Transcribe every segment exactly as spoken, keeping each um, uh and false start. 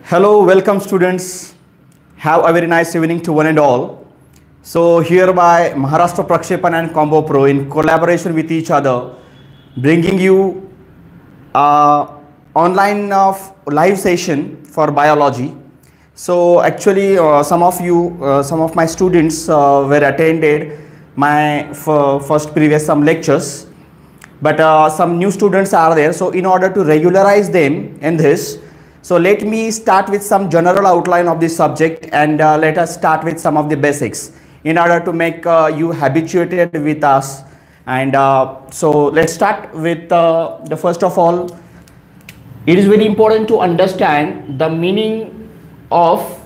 Hello, welcome students. Have a very nice evening to one and all. So hereby Maharashtra Prakshepan and Combo Pro in collaboration with each other bringing you uh, online of live session for biology. So actually uh, some of you, uh, some of my students uh, were attended my first previous some lectures, but uh, some new students are there. So in order to regularize them in this, so let me start with some general outline of this subject, and uh, let us start with some of the basics in order to make uh, you habituated with us. And uh, so let's start with uh, the first of all, it is very important to understand the meaning of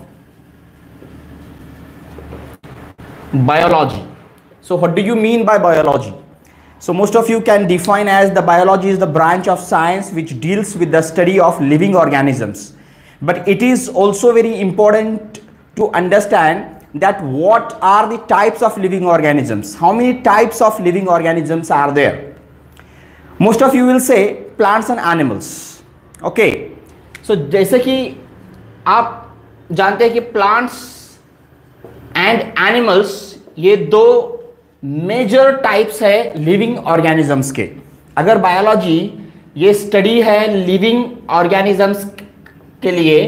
biology. So what do you mean by biology? So most of you can define as the biology is the branch of science which deals with the study of living organisms. But it is also very important to understand that what are the types of living organisms? How many types of living organisms are there? Most of you will say plants and animals. Okay. So जैसे कि आप जानते हैं कि plants and animals ये दो major types है living organisms के. अगर बायोलॉजी ये स्टडी है लिविंग ऑर्गेनिजम्स के लिए,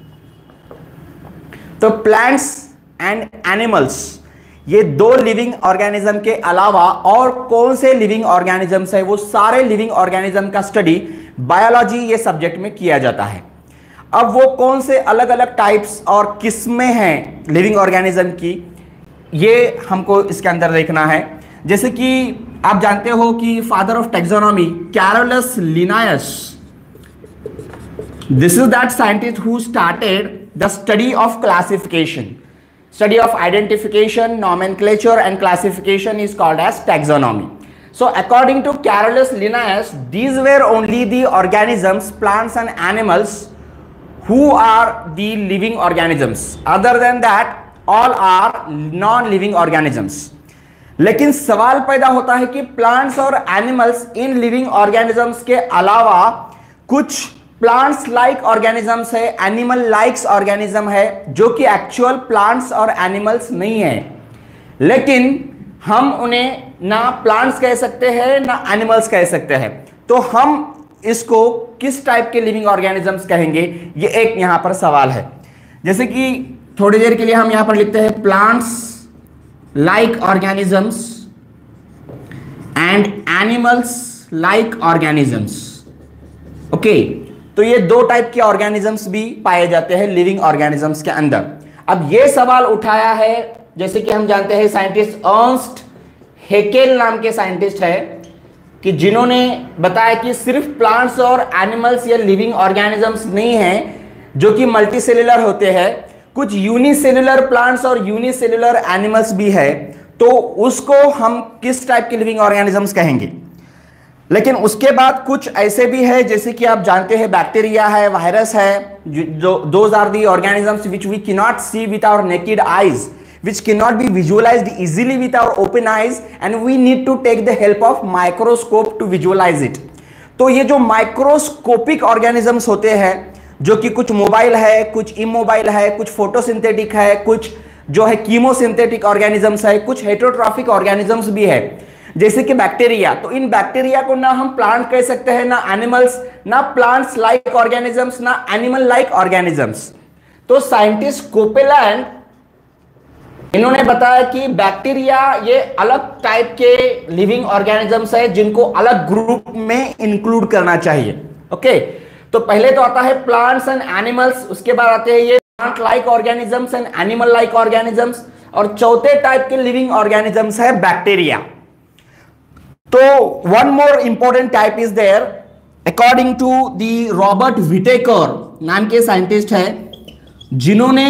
तो प्लांट्स एंड एनिमल्स ये दो लिविंग ऑर्गेनिज्म के अलावा और कौन से लिविंग ऑर्गेनिजम्स है, वो सारे लिविंग ऑर्गेनिज्म का स्टडी बायोलॉजी ये सब्जेक्ट में किया जाता है. अब वो कौन से अलग अलग टाइप्स और किस्में हैं लिविंग ऑर्गेनिज्म की, ये हमको इसके अंदर देखना है. जैसे कि आप जानते हो कि father of taxonomy Carolus Linnaeus, this is that scientist who started the study of classification. Study of identification, nomenclature and classification is called as taxonomy. So according to Carolus Linnaeus, these were only the organisms, plants and animals who are the living organisms. Other than that all are non living organisms. लेकिन सवाल पैदा होता है कि plants और animals in living organisms के अलावा कुछ प्लांट्स लाइक ऑर्गेनिजम्स है, एनिमल लाइक्स ऑर्गेनिज्म है जो कि एक्चुअल प्लांट्स और एनिमल्स नहीं है, लेकिन हम उन्हें ना प्लांट्स कह सकते हैं ना एनिमल्स कह सकते हैं. तो हम इसको किस टाइप के लिविंग ऑर्गेनिजम्स कहेंगे, ये एक यहां पर सवाल है. जैसे कि थोड़ी देर के लिए हम यहां पर लिखते हैं plants like organisms and animals like organisms. Okay, तो ये दो टाइप के ऑर्गेनिजम्स भी पाए जाते हैं लिविंग ऑर्गेनिजम्स के अंदर. अब ये सवाल उठाया है, जैसे कि हम जानते हैं साइंटिस्ट अर्नस्ट हेकेल नाम के साइंटिस्ट है कि जिन्होंने बताया कि सिर्फ प्लांट्स और एनिमल्स या लिविंग ऑर्गेनिजम्स नहीं हैं जो कि मल्टीसेलुलर होते हैं, कुछ यूनिसेलुलर प्लांट्स और यूनिसेलुलर एनिमल्स भी है, तो उसको हम किस टाइप के लिविंग ऑर्गेनिजम्स कहेंगे. लेकिन उसके बाद कुछ ऐसे भी है जैसे कि आप जानते हैं बैक्टीरिया है, वायरस है, जो those are the organisms which we can not see with our naked eyes, which cannot be visualized easily with our open eyes, and we need to take the help of microscope to visualize it. तो ये जो microscopic organisms होते हैं जो कि कुछ mobile है, कुछ इमोबाइल है, कुछ फोटोसिंथेटिक है, कुछ जो है कीमोसिंथेटिक ऑर्गेनिजम्स है, कुछ हेटेरोट्रॉफिक ऑर्गेनिजम्स भी है जैसे कि बैक्टीरिया. तो इन बैक्टीरिया को ना हम प्लांट कह सकते हैं, ना एनिमल्स, ना प्लांट्स लाइक ऑर्गेनिजम्स, ना एनिमल लाइक ऑर्गेनिजम्स. तो साइंटिस्ट कोपेलैंड इन्होंने बताया कि बैक्टीरिया ये अलग टाइप के लिविंग ऑर्गेनिजम्स है जिनको अलग ग्रुप में इंक्लूड करना चाहिए. ओके, तो पहले तो आता है प्लांट्स एंड एनिमल्स, उसके बाद आते हैं ये plant like organisms and animal like organisms, और चौथे टाइप के लिविंग ऑर्गेनिजम्स है बैक्टीरिया. तो one more important type is there according to the Robert Whittaker नाम के साइंटिस्ट है जिन्होंने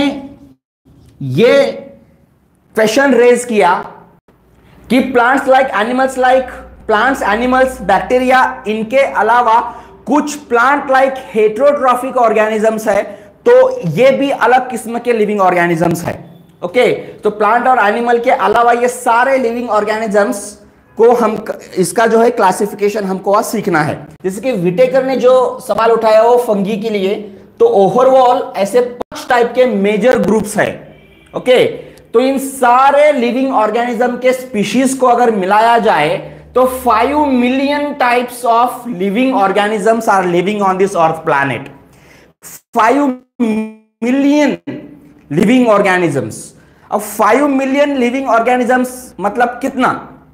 ये क्वेश्चन रेज किया कि plants like animals like plants animals bacteria, इनके अलावा कुछ प्लांट लाइक हेटेरोट्रॉफिक ऑर्गेनिजम्स है, तो ये भी अलग किस्म के लिविंग ऑर्गेनिजम्स है. ओके, तो प्लांट और एनिमल के अलावा ये सारे लिविंग ऑर्गेनिजम्स को हम इसका जो है क्लासिफिकेशन हमको आज सीखना है. जैसे कि विटेकर ने जो सवाल उठाया वो फंगी के लिए, तो ओवरऑल ऐसे पांच टाइप के मेजर ग्रुप्स है। ओके, तो इन सारे लिविंग ऑर्गेनिज्म के स्पीशीज को अगर मिलाया जाए तो five million types of living organisms are living on this earth planet. Five million living organisms. अब फाइव मिलियन लिविंग ऑर्गेनिजम्स मतलब कितना?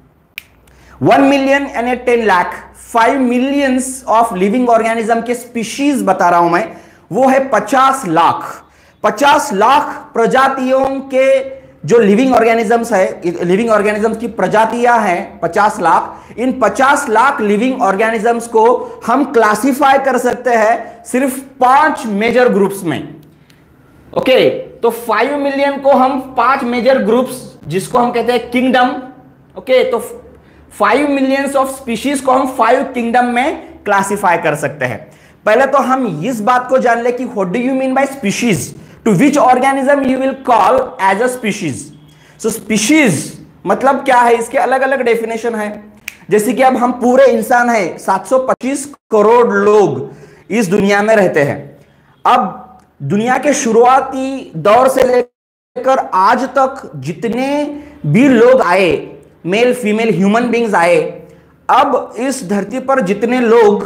वन मिलियन यानी ten lakh. Five millions of living organism के स्पीशीज बता रहा हूं मैं, वो है पचास लाख। पचास लाख प्रजातियों के जो लिविंग ऑर्गेनिजम्स है, लिविंग ऑर्गेनिजम्स की प्रजातियां हैं पचास लाख। इन पचास लाख लिविंग ऑर्गेनिजम्स को हम क्लासिफाई कर सकते हैं सिर्फ पांच मेजर ग्रुप्स में। ओके, तो फाइव मिलियन को हम पांच मेजर ग्रुप्स, जिसको हम कहते हैं किंगडम। ओके, तो फाइव मिलियंस ऑफ स्पीशीज को हम फाइव किंगडम में क्लासिफाई कर सकते हैं। पहले तो हम इस बात को जान ले कि what do you mean by species, to which organism you will call as a species. So species मतलब क्या है, इसके अलग अलग डेफिनेशन है। जैसे कि अब हम पूरे इंसान है, सात सौ पच्चीस करोड़ लोग इस दुनिया में रहते हैं। अब दुनिया के शुरुआती दौर से लेकर आज तक जितने भी लोग आए, मेल फीमेल ह्यूमन बींग्स आए, अब इस धरती पर जितने लोग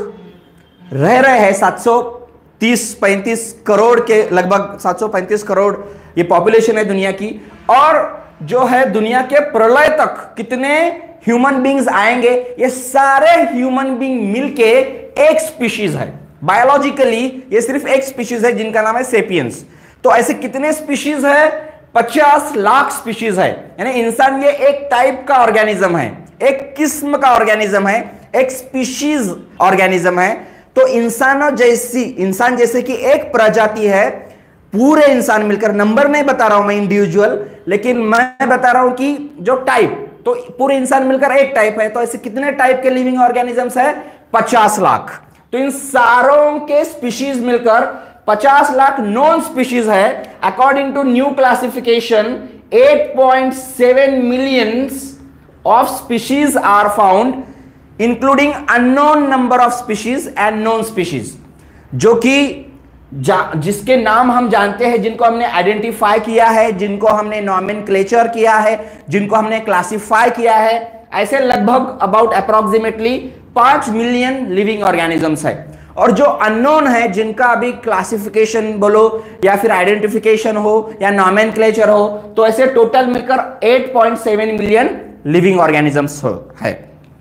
रह रहे हैं सात सौ तीस पैंतीस करोड़ के लगभग, सात सौ पैंतीस करोड़ ये पॉपुलेशन है दुनिया की। और जो है दुनिया के प्रलय तक कितने ह्यूमन बींग्स आएंगे, ये सारे ह्यूमन बींग मिलके एक स्पीशीज है। बायोलॉजिकली ये सिर्फ एक स्पीशीज है जिनका नाम है सेपियंस। तो ऐसे कितने स्पीशीज है? पचास लाख स्पीशीज है। यानी इंसान ये एक टाइप का ऑर्गेनिज्म है, एक किस्म का ऑर्गेनिज्म है, एक स्पीशीज ऑर्गेनिज्म है। तो इंसान जैसी इंसान जैसे कि एक प्रजाति है, पूरे इंसान मिलकर, नंबर नहीं बता रहा हूं मैं इंडिविजुअल, लेकिन मैं बता रहा हूं कि जो टाइप, तो पूरे इंसान मिलकर एक टाइप है। तो ऐसे कितने टाइप के लिविंग ऑर्गेनिजम्स है? पचास लाख। तो इन सारों के स्पीशीज मिलकर पचास लाख नॉन स्पीशीज है। According to new classification eight point seven millions of species are found, including unknown number of species and non species, जो कि जिसके नाम हम जानते हैं, जिनको हमने आइडेंटिफाई किया है, जिनको हमने नॉमेनक्लेचर किया है, जिनको हमने क्लासिफाई किया है। ऐसे लगभग अबाउट अप्रोक्सीमेटली पांच मिलियन लिविंग ऑर्गेनिजम्स है। और जो अननोन है, जिनका अभी क्लासिफिकेशन बोलो या फिर आइडेंटिफिकेशन हो या नॉमेनक्लेचर हो, तो ऐसे टोटल मिलकर आठ पॉइंट सात मिलियन लिविंग ऑर्गेनिजम्स है।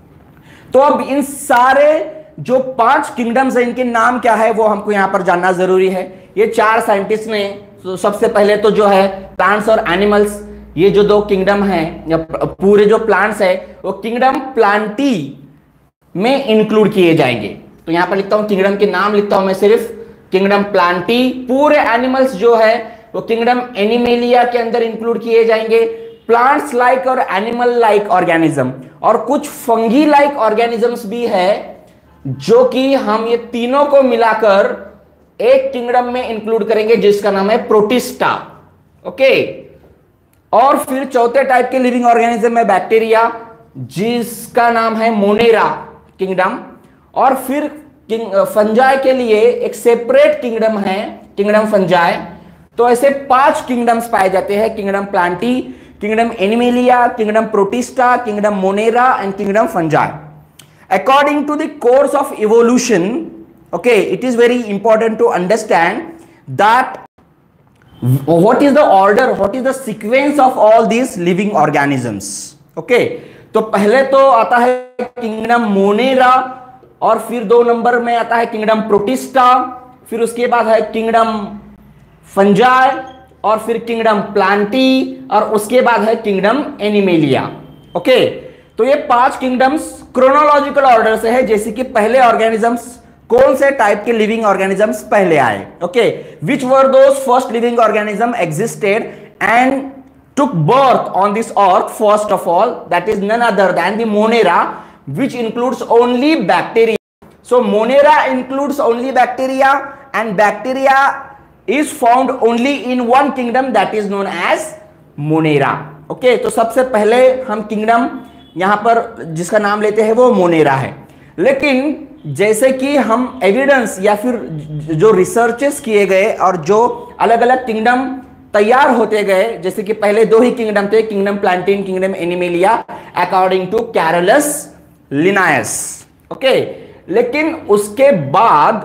तो अब इन सारे जो पांच किंगडम्स है, इनके नाम क्या है वो हमको यहां पर जानना जरूरी है। ये चार साइंटिस्ट ने, तो सबसे पहले तो जो है प्लांट्स और एनिमल्स, ये जो दो किंगडम है, या पूरे जो प्लांट्स है वो किंगडम प्लांटी में इंक्लूड किए जाएंगे। तो यहां पर लिखता हूं किंगडम के नाम लिखता हूं मैं सिर्फ, किंगडम प्लांटी। पूरे एनिमल्स जो है वो किंगडम एनिमेलिया के अंदर इंक्लूड किए जाएंगे। प्लांट्स लाइक और एनिमल लाइक ऑर्गेनिज्म, और कुछ फंगी लाइक ऑर्गेनिजम्स भी है, जो कि हम ये तीनों को मिलाकर एक किंगडम में इंक्लूड करेंगे जिसका नाम है प्रोटिस्टा। ओके, और फिर चौथे टाइप के लिविंग ऑर्गेनिज्म है बैक्टीरिया, जिसका नाम है मोनेरा किंगडम। और फिर किंग फंजाई के लिए एक सेपरेट किंगडम है, किंगडम फंजाई। तो ऐसे पांच किंगडम्स पाए जाते हैं, kingdom Plantae, kingdom Animalia, kingdom Protista, kingdom Monera and kingdom Fungi. According to the course of evolution, okay, it is very important to understand that what is the order, what is the sequence of all these living organisms. Okay, तो पहले तो आता है kingdom Monera, और फिर दो number में आता है किंगडम प्रोटिस्टा, फिर उसके बाद है किंगडम फंजाई, और फिर किंगडम प्लांटी, और उसके बाद है किंगडम एनिमेलिया। ओके, तो ये पांच किंगडम्स क्रोनोलॉजिकल ऑर्डर से है, जैसे कि पहले ऑर्गेनिजम्स, कौन से टाइप के लिविंग ऑर्गेनिजम्स पहले आए। Okay, which were those first living organism existed and took birth on this earth first of all, that is none other than the Monera, which includes only bacteria. So Monera includes only bacteria, and bacteria is found only in one kingdom that is known as Monera. Okay, तो सबसे पहले हम kingdom यहां पर जिसका नाम लेते हैं वो मोनेरा है। लेकिन जैसे कि हम एविडेंस या फिर जो रिसर्चेस किए गए और जो अलग अलग किंगडम तैयार होते गए, जैसे कि पहले दो ही किंगडम थे, kingdom Plantae, kingdom Animalia, according to Carolus Linnaeus. Okay, लेकिन उसके बाद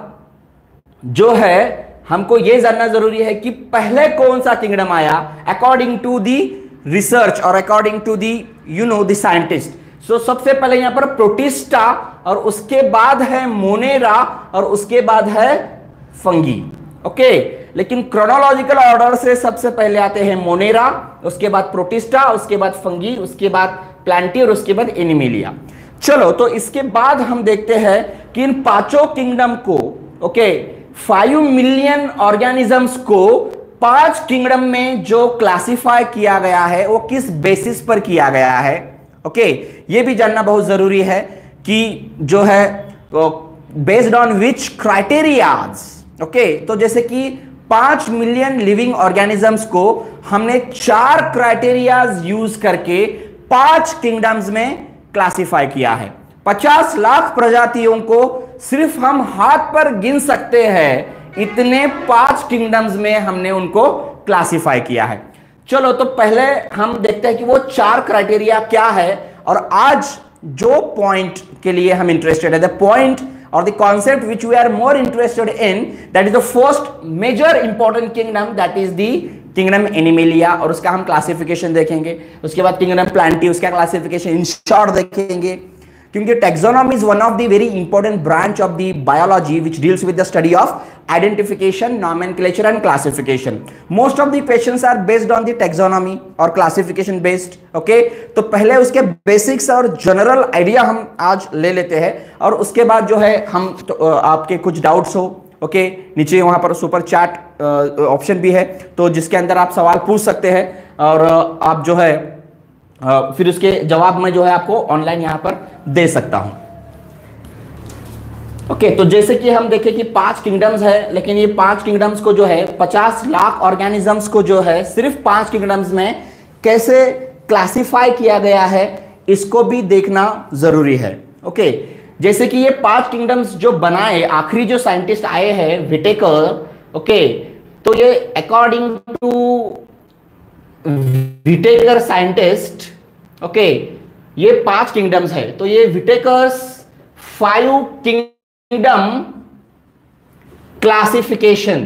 जो है हमको यह जानना जरूरी है कि पहले कौन सा किंगडम आया अकॉर्डिंग टू दी रिसर्च और according to the you know the scientist. So सबसे पहले यहां पर प्रोटिस्टा, और उसके बाद है मोनेरा, और उसके बाद है फंगी। ओके, लेकिन क्रोनोलॉजिकल ऑर्डर से सबसे पहले आते हैं मोनेरा, उसके बाद प्रोटिस्टा, उसके बाद फंगी, उसके बाद प्लांटी और उसके बाद एनिमेलिया। चलो, तो इसके बाद हम देखते हैं कि इन पांचों किंगडम को, ओके, फाइव मिलियन ऑर्गेनिजम्स को पांच किंगडम में जो क्लासिफाई किया गया है वो किस बेसिस पर किया गया है। ओके, ये भी जानना बहुत जरूरी है कि जो है based on which criterias. Okay, तो जैसे कि पांच मिलियन लिविंग ऑर्गेनिजम्स को हमने चार क्राइटेरियाज यूज करके पांच किंगडम्स में क्लासिफाई किया है। पचास लाख प्रजातियों को सिर्फ हम हाथ पर गिन सकते हैं, इतने पांच किंगडम्स में हमने उनको क्लासिफाई किया है। चलो, तो पहले हम देखते हैं कि वो चार क्राइटेरिया क्या है, और आज जो पॉइंट के लिए हम इंटरेस्टेड है, द पॉइंट और the concept which we are more interested in, that is the first major important kingdom, that is the kingdom Animalia, और उसका हम क्लासिफिकेशन देखेंगे। उसके बाद किंगडम प्लांटी, उसका क्लासिफिकेशन इन शॉर्ट देखेंगे, क्योंकि taxonomy is one of the very important branch of the biology which deals with the study of identification, nomenclature and classification. Most of the questions are based on the taxonomy और classification based. Okay, तो पहले उसके basics और general idea हम आज ले लेते हैं, और उसके बाद जो है हम तो, आपके कुछ डाउट्स हो, ओके, नीचे वहां पर सुपर चैट ऑप्शन भी है, तो जिसके अंदर आप सवाल पूछ सकते हैं, और आप जो है Uh, फिर उसके जवाब में जो है आपको ऑनलाइन यहां पर दे सकता हूं। ओके, okay, तो जैसे कि हम देखें कि पांच किंगडम्स है, लेकिन ये पांच किंगडम्स को जो है पचास लाख ऑर्गेनिजम्स को जो है सिर्फ पांच किंगडम्स में कैसे क्लासिफाई किया गया है, इसको भी देखना जरूरी है। ओके, okay, जैसे कि ये पांच किंगडम्स जो बनाए, आखिरी जो साइंटिस्ट आए हैं विटेकर, ओके, तो ये according to Whittaker scientist, okay, ये पांच किंगडम्स है, तो ये विटेकर्स फाइव किंगडम क्लासिफिकेशन।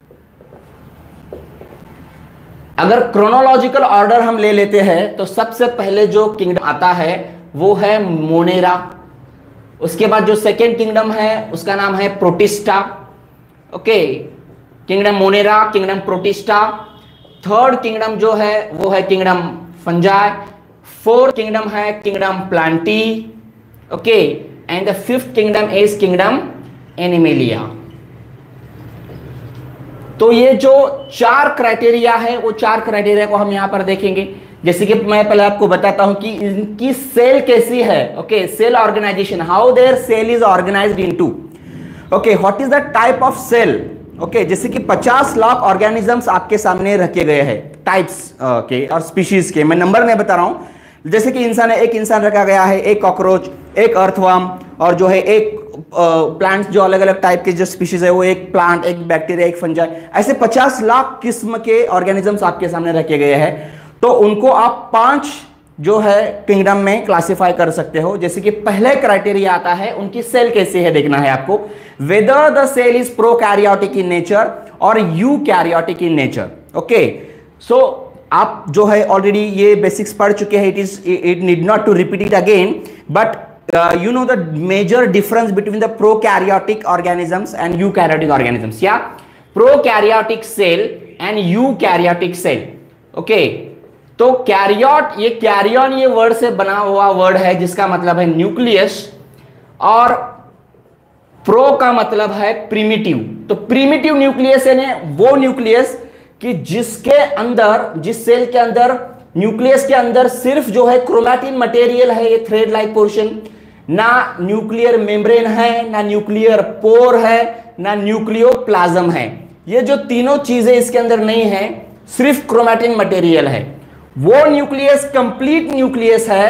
अगर क्रोनोलॉजिकल ऑर्डर हम ले लेते हैं तो सबसे पहले जो किंगडम आता है वो है मोनेरा, उसके बाद जो सेकेंड किंगडम है उसका नाम है Protista. Okay, kingdom Monera, kingdom Protista. Third kingdom जो है वो है किंगडम फंजाई। फोर्थ किंगडम है kingdom Plantae. Okay, and the fifth kingdom is kingdom Animalia. तो ये जो चार क्राइटेरिया है वो चार क्राइटेरिया को हम यहां पर देखेंगे। जैसे कि मैं पहले आपको बताता हूं कि इनकी सेल कैसी है। Okay, cell organization, how their cell is organized into. Okay, what is the type of cell. Okay, जैसे कि पचास लाख ऑर्गेनिजम्स आपके सामने रखे गए हैं टाइप्स के और स्पीशीज के, मैं नंबर में बता रहा हूं। जैसे कि इंसान है, एक इंसान रखा गया है, एक कॉकरोच, एक अर्थवर्म, और जो है एक प्लांट्स जो अलग अलग टाइप के जो स्पीशीज है वो एक प्लांट, एक बैक्टीरिया, एक फंजाई, ऐसे पचास लाख किस्म के ऑर्गेनिजम्स आपके सामने रखे गए हैं। तो उनको आप पांच जो है किंगडम में क्लासिफाई कर सकते हो। जैसे कि पहले क्राइटेरिया आता है उनकी सेल कैसी है देखना है आपको, whether the cell is prokaryotic in nature और eukaryotic in nature. Okay, so आप जो है ऑलरेडी ये बेसिक्स पढ़ चुके हैं, it is it need not to repeat it again, but you know the major difference between the prokaryotic organisms and eukaryotic organisms, yeah, prokaryotic cell and eukaryotic cell. okay, तो कैरियोट, ये carrion ये word से बना हुआ word है जिसका मतलब है न्यूक्लियस, और प्रो का मतलब है प्रिमिटिव। तो प्रिमिटिव न्यूक्लियस है वो न्यूक्लियस कि जिसके अंदर, जिस सेल के अंदर, न्यूक्लियस के अंदर सिर्फ जो है क्रोमैटिन मटेरियल है, ये थ्रेड लाइक पोर्शन, ना न्यूक्लियर मेम्ब्रेन है, ना न्यूक्लियर पोर है, ना न्यूक्लियोप्लाज्म है। ये जो तीनों चीजें इसके अंदर नहीं है, सिर्फ क्रोमैटिन मटेरियल है। वो न्यूक्लियस कंप्लीट न्यूक्लियस है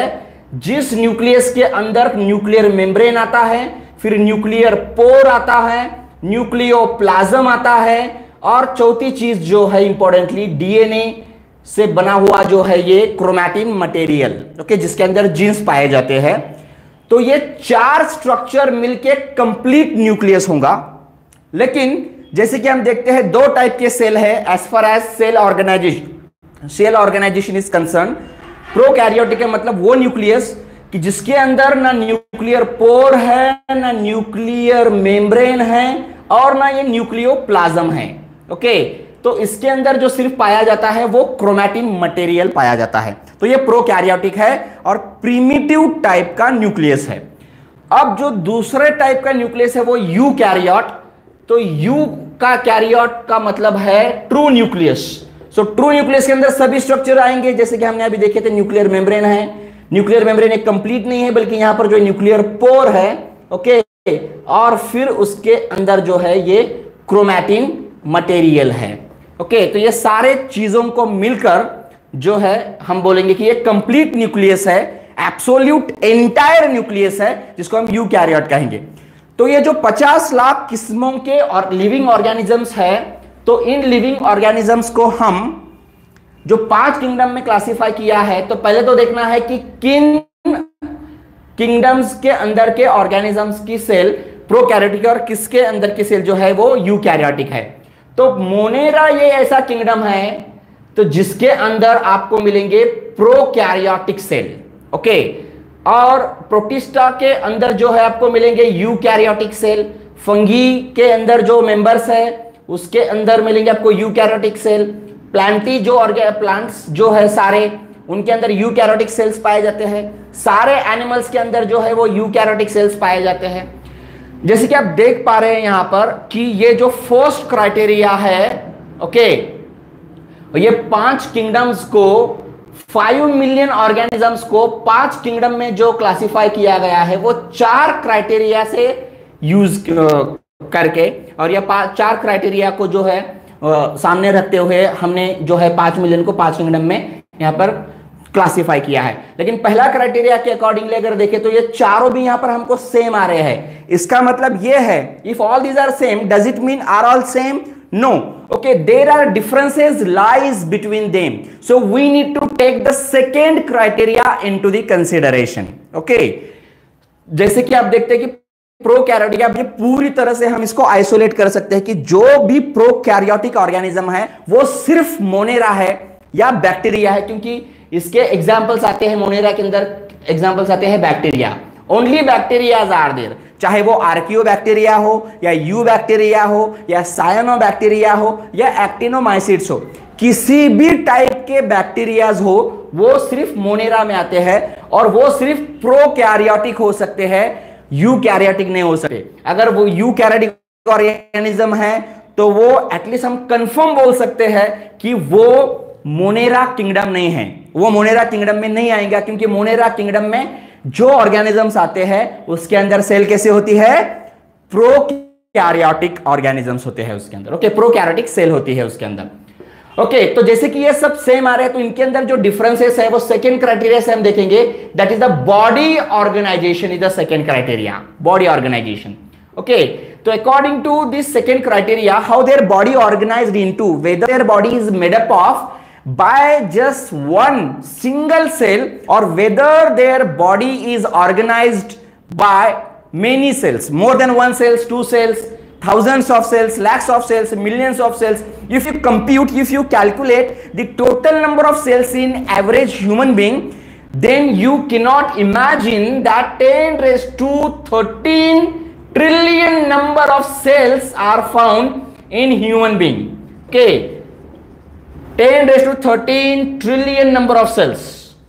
जिस न्यूक्लियस के अंदर न्यूक्लियर मेम्ब्रेन आता है, फिर न्यूक्लियर पोर आता है, न्यूक्लियोप्लाज्म आता है, और चौथी चीज जो है इंपॉर्टेंटली डीएनए से बना हुआ जो है ये क्रोमैटिन मटेरियल, ओके, जिसके अंदर जीन्स पाए जाते हैं। तो ये चार स्ट्रक्चर मिलके कंप्लीट न्यूक्लियस होगा। लेकिन जैसे कि हम देखते हैं दो टाइप के सेल है as far as cell organization cell organization is concern. Prokaryotic है मतलब वो न्यूक्लियस कि जिसके अंदर ना न्यूक्लियर पोर है, ना न्यूक्लियर मेम्ब्रेन है, और ना ये न्यूक्लियोप्लाज्म है, ओके। तो इसके अंदर जो सिर्फ पाया जाता है वो क्रोमैटिन मटेरियल पाया जाता है। तो ये प्रोकैरियोटिक है और प्रिमिटिव टाइप का न्यूक्लियस है। अब जो दूसरे टाइप का न्यूक्लियस है वो यूकैरियोट। तो यू का कैरियोट का मतलब है true nucleus. So true nucleus के अंदर सभी स्ट्रक्चर आएंगे, जैसे कि हमने अभी देखे थे न्यूक्लियर मेम्ब्रेन है। न्यूक्लियर मेम्ब्रेन एक कंप्लीट नहीं है, बल्कि यहां पर जो न्यूक्लियर पोर है, ओके, और फिर उसके अंदर जो है ये क्रोमैटिन मटेरियल है, ओके। तो ये सारे चीजों को मिलकर जो है हम बोलेंगे कि ये कंप्लीट न्यूक्लियस है, एब्सोल्यूट एंटायर न्यूक्लियस है, जिसको हम यूकैरियोट कहेंगे। तो ये जो पचास लाख किस्मों के और लिविंग ऑर्गेनिजम्स है, तो इन लिविंग ऑर्गेनिजम्स को हम जो पांच किंगडम में क्लासिफाई किया है, तो पहले तो देखना है कि किन किंगडम्स के अंदर के ऑर्गेनिजम्स की सेल प्रोकैरियोटिक और किसके अंदर की सेल जो है वो यूकैरियोटिक है। तो मोनेरा ये ऐसा किंगडम है तो जिसके अंदर आपको मिलेंगे प्रोकैरियोटिक सेल, ओके, और प्रोटिस्टा के अंदर जो है आपको मिलेंगे यूकैरियोटिक सेल। फंगी के अंदर जो मेंबर्स है उसके अंदर मिलेंगे आपको यूकैरियोटिक सेल। प्लांटी जो प्लांट्स जो है सारे, उनके अंदर यूकैरियोटिक सेल्स पाए जाते हैं। सारे एनिमल्स के अंदर जो है वो यूकैरियोटिक सेल्स पाए जाते हैं। जैसे कि आप देख पा रहे हैं यहां पर कि ये जो फर्स्ट क्राइटेरिया है, ओके, ये पांच किंगडम्स को, फाइव मिलियन ऑर्गेनिजम्स को पांच किंगडम में जो क्लासिफाई किया गया है वो चार क्राइटेरिया से यूज करके, और ये चार क्राइटेरिया को जो है आ, सामने रखते हुए हमने जो है पांच मिलियन को पांच किंगडम में यहां पर क्लासिफाई किया है। लेकिन पहला क्राइटेरिया के अकॉर्डिंगली अगर देखें तो ये चारों भी यहां पर हमको सेम आ रहे हैं। इसका मतलब ये है, if all these are same does it mean are all same? No, okay, there are differences lies between them, so we need to take the second criteria into the consideration, okay। जैसे कि आप देखते हैं कि prokaryotic, अब ये पूरी तरह से हम इसको आइसोलेट कर सकते हैं कि जो भी प्रोकैरियोटिक ऑर्गेनिज्म है वो सिर्फ मोनेरा है या बैक्टीरिया है, क्योंकि इसके एग्जांपल्स आते हैं मोनेरा के अंदर, एग्जांपल्स आते हैं bacteria. Only bacterias are there, चाहे वो आर्कियोबैक्टीरिया हो या यू बैक्टीरिया हो या साइनोबैक्टीरिया हो या एक्टिनोमाइसिट्स हो, किसी भी टाइप के बैक्टीरियाज हो वो सिर्फ मोनेरा में आते हैं, और वो सिर्फ प्रोकैरियोटिक हो सकते हैं, यूकैरियोटिक नहीं हो सकते। अगर वो यूकैरियोटिक ऑर्गेनिज्म है तो वो एटलीस्ट हम कंफर्म बोल सकते हैं कि वो मोनेरा किंगडम नहीं है, वो मोनेरा किंगडम में नहीं आएगा, क्योंकि मोनेरा किंगडम में जो ऑर्गेनिजम्स आते हैं उसके अंदर सेल कैसे होती है? प्रोकैरियोटिक ऑर्गेनिजम्स होते हैं उसके अंदर, ओके, प्रोकैरियोटिक सेल होती है उसके अंदर, ओके। तो जैसे कि ये सब सेम आ रहे हैं, तो इनके अंदर जो डिफरेंसेस है वो सेकंड क्राइटेरिया से हम देखेंगे, that is the body organisation is the second criteria, body organisation, okay. तो according to this second criteria, how their body organised into, whether their body is made up of by just one single cell or whether their body is organized by many cells, more than one cells, two cells, thousands of cells, lakhs of cells, millions of cells. If you compute, if you calculate the total number of cells in average human being, then you cannot imagine that ten raised to thirteen trillion number of cells are found in human being, okay, ten raised to thirteen trillion number of cells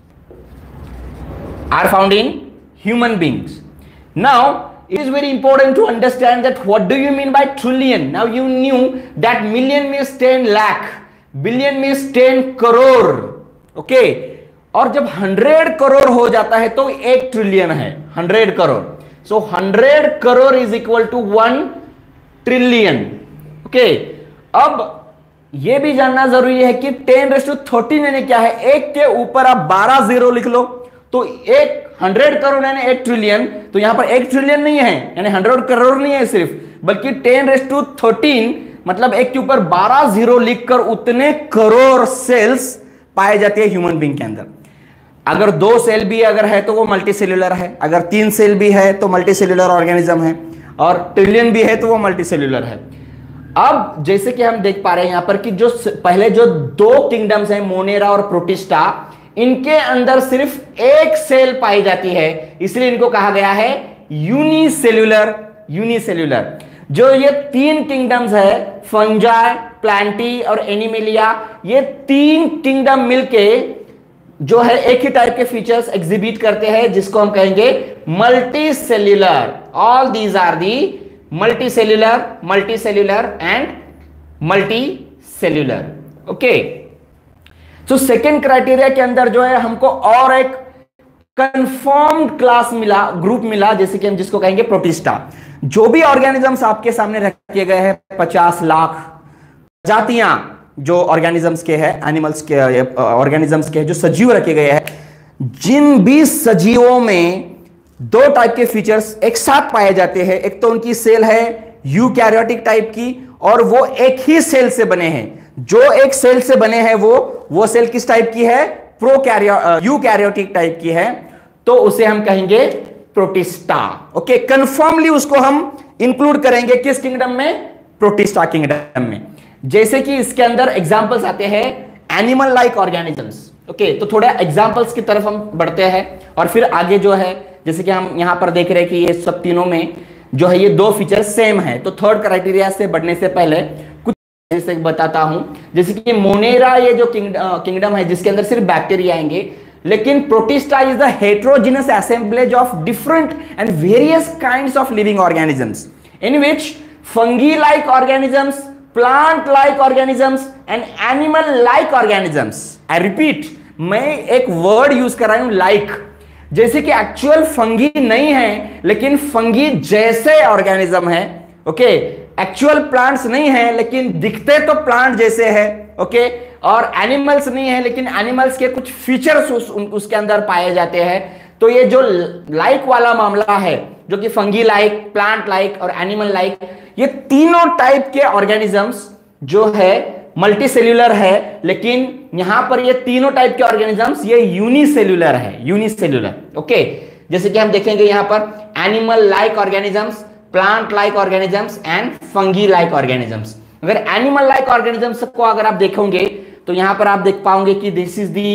are found in human beings. Now it is very important to understand that what do you mean by trillion. Now you knew that million means ten lakh, billion means ten crore, okay, और जब hundred crore हो जाता है तो एक trillion है, hundred crore, so hundred crore is equal to one trillion, okay। अब ये भी जानना जरूरी है कि टेन रेस टू थर्टीन यानी क्या है, एक के ऊपर आप बारह जीरो लिख लो तो एक हंड्रेड करोड़ यानी एक ट्रिलियन, तो यहां पर एक ट्रिलियन नहीं है, यानी हंड्रेड करोड़ नहीं है सिर्फ, बल्कि टेन रेस टू थर्टीन, मतलब एक के ऊपर बारह जीरो लिखकर उतने करोड़ सेल्स पाए जाते हैं ह्यूमन बीइंग के अंदर। अगर दो सेल भी अगर है तो वो मल्टी सेल्यूलर है, अगर तीन सेल भी है तो मल्टी सेल्यूलर ऑर्गेनिज्म है, और ट्रिलियन भी है तो वो मल्टी सेल्यूलर है। अब जैसे कि हम देख पा रहे हैं यहां पर कि जो पहले जो दो किंगडम्स हैं, मोनेरा और प्रोटिस्टा, इनके अंदर सिर्फ एक सेल पाई जाती है, इसलिए इनको कहा गया है यूनिसेल्यूलर। यूनिसेल्यूलर जो ये तीन किंगडम्स है, फंजाई, प्लांटी और एनिमेलिया, ये तीन किंगडम मिलके जो है एक ही टाइप के फीचर्स एग्जिबिट करते हैं, जिसको हम कहेंगे multi cellular. All these are the multi cellular, multi cellular and multi cellular. Okay, तो सेकेंड क्राइटेरिया के अंदर जो है हमको और एक कंफर्म्ड क्लास मिला, ग्रुप मिला, जैसे कि हम जिसको कहेंगे प्रोटिस्टा। जो भी ऑर्गेनिजम्स आपके सामने रखे गए हैं, पचास लाख जातियां जो ऑर्गेनिजम्स के हैं, एनिमल्स के ऑर्गेनिजम्स के जो सजीव रखे गए हैं, जिन भी सजीवों में दो टाइप के फीचर्स एक साथ पाए जाते हैं, एक तो उनकी सेल है यूकैरियोटिक टाइप की, और वो एक ही सेल से बने हैं। जो एक सेल से बने हैं वो वो सेल किस टाइप की है? प्रोकैरियो यूकैरियोटिक टाइप की है, तो उसे हम कहेंगे प्रोटिस्टा। ओके, कंफर्मली उसको हम इंक्लूड करेंगे किस किंगडम में? प्रोटिस्टा किंगडम में। जैसे कि इसके अंदर एग्जांपल्स आते हैं एनिमल लाइक ऑर्गेनिजम्स। ओके, तो थोड़ा एग्जांपल्स की तरफ हम बढ़ते हैं और फिर आगे जो है, जैसे कि हम यहां पर देख रहे हैं कि ये सब तीनों में जो है ये दो फीचर सेम है। तो थर्ड क्राइटेरिया से बढ़ने से पहले कुछ जैसे बताता हूं, जैसे कि मोनेरा ये जो किंगडम है जिसके अंदर सिर्फ बैक्टीरिया आएंगे, लेकिन Protista is the heterogeneous assemblage of different and various kinds of living organisms in which fungi like organisms, plant like organisms and animal like organisms. I repeat, मैं एक वर्ड यूज कर रहा हूं लाइक, जैसे कि actual fungi नहीं है लेकिन फंगी जैसे ऑर्गेनिज्म है। ओके, एक्चुअल प्लांट्स नहीं है लेकिन दिखते तो प्लांट जैसे है। ओके, और एनिमल्स नहीं है लेकिन एनिमल्स के कुछ फीचर्स उस, उसके अंदर पाए जाते हैं। तो ये जो लाइक वाला मामला है, जो कि फंगी लाइक, प्लांट लाइक और एनिमल लाइक, ये तीनों टाइप के ऑर्गेनिजम्स जो है मल्टी सेल्यूलर है, लेकिन यहां पर ये तीनों टाइप के ऑर्गेनिजम्स ये यूनिसेल्यूलर है। यूनिसेल्यूलर। ओके, जैसे कि हम देखेंगे यहां पर animal like organisms, plant like organisms and fungi like organisms. अगर एनिमल लाइक ऑर्गेनिजम्स को अगर आप देखोगे तो यहां पर आप देख पाओगे कि this is the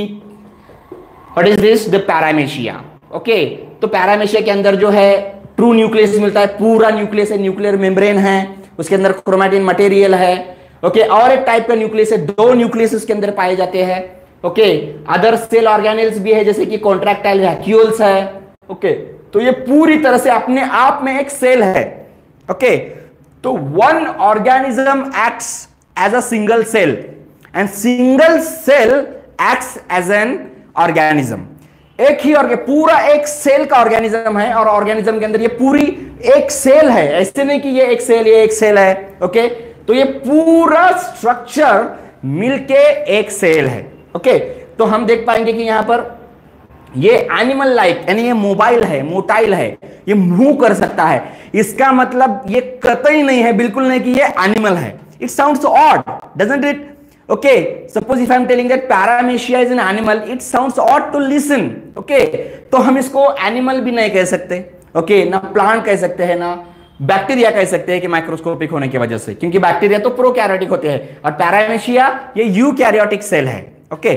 what is this the paramecia. Okay, तो पैरामेशिया के अंदर जो है ट्रू न्यूक्लियस मिलता है, पूरा न्यूक्लियस है, न्यूक्लियर मेम्ब्रेन है, उसके अंदर क्रोमैटिन मटेरियल है। ओके, और एक टाइप का न्यूक्लियस है, दो न्यूक्लियस उसके अंदर पाए जाते हैं। ओके, अदर सेल ऑर्गेनेल्स भी है जैसे कि कॉन्ट्रैक्टाइल वैक्यूल्स है। ओके, तो ये पूरी तरह से अपने आप में एक सेल है। ओके, तो one organism acts as a single cell and single cell acts as an organism. एक ही और पूरा एक सेल का ऑर्गेनिज्म है, और ऑर्गेनिज्म के अंदर ये पूरी एक सेल है, ऐसे नहीं कि ये एक सेल ये एक सेल है। ओके, तो ये पूरा स्ट्रक्चर मिलके एक सेल है। ओके, तो हम देख पाएंगे कि यहां पर ये एनिमल लाइक यानी ये मोबाइल है, मोटाइल है, ये मूव कर सकता है। इसका मतलब ये कतई नहीं है, बिल्कुल नहीं कि ये एनिमल है। It sounds odd, doesn't it? Okay, suppose if I am telling that Paramecia is an animal, it sounds odd to listen. Okay, तो हम इसको एनिमल भी नहीं कह सकते। ओके, ना प्लांट कह सकते हैं, ना बैक्टीरिया कह सकते हैं कि माइक्रोस्कोपिक होने की वजह से, क्योंकि बैक्टीरिया तो प्रोकैरियोटिक होते हैं और पैरामेशिया ये यूकैरियोटिक सेल है। ओके,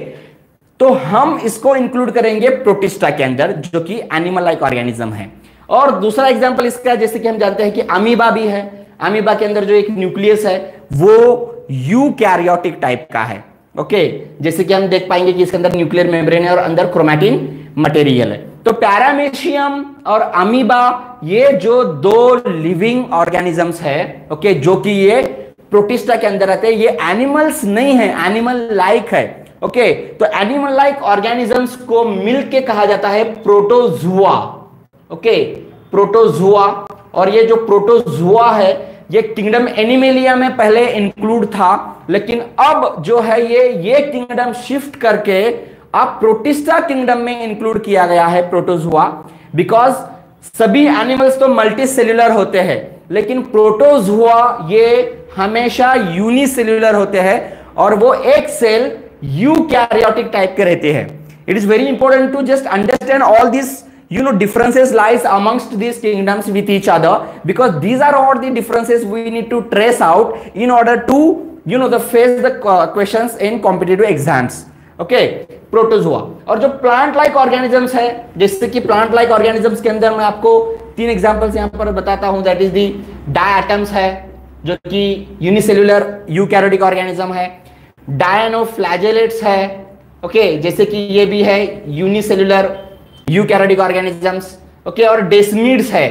तो हम इसको इंक्लूड करेंगे प्रोटिस्टा के अंदर, जो कि एनिमल लाइक ऑर्गेनिज्म है। और दूसरा एग्जांपल इसका, जैसे कि हम जानते हैं कि अमीबा भी है। अमीबा के अंदर जो एक न्यूक्लियस है वो यूकैरियोटिक टाइप का है। ओके, जैसे कि हम देख पाएंगे कि इसके अंदर न्यूक्लियर मेम्ब्रेन है और अंदर क्रोमैटिन मटेरियल है। तो पैरामेशियम और अमीबा ये जो दो लिविंग ऑर्गेनिजम्स है, ओके, जो कि ये प्रोटिस्टा के अंदर रहते हैं, ये एनिमल्स नहीं है, एनिमल लाइक है। ओके, तो एनिमल लाइक ऑर्गेनिजम्स को मिलके कहा जाता है प्रोटोजुआ। Okay, protozoa. और ये जो प्रोटोजुआ है ये किंगडम एनिमेलिया में पहले इंक्लूड था, लेकिन अब जो है ये ये किंगडम शिफ्ट करके अब प्रोटिस्टा किंगडम में इंक्लूड किया गया है प्रोटोजुआ, बिकॉज सभी एनिमल्स तो मल्टी सेल्यूलर होते हैं, लेकिन प्रोटोजुआ ये हमेशा यूनिसेल्यूलर होते हैं और वो एक सेल यूकैरियोटिक टाइप के रहते हैं. It is very important to just understand all this you know differences lies amongst these kingdoms with each other, because these are all the differences we need to trace out in order to you know the face the questions in competitive exams. okay, protozoa. और जो plant like organisms है, जैसे कि plant like organisms के अंदर मैं आपको तीन एग्जांपल्स यहां पर बताता हूं. दैट इज दी डायटम्स है जो कि यूनिसेल्युलर यूकैरियोटिक ऑर्गेनिज्म है. डायनोफ्लैजेलेट्स है, ओके okay, जैसे कि ये भी है यूनिसेल्युलर यूकैरियोटिक ऑर्गेनिजम्स. ओके, और डेस्मिड्स है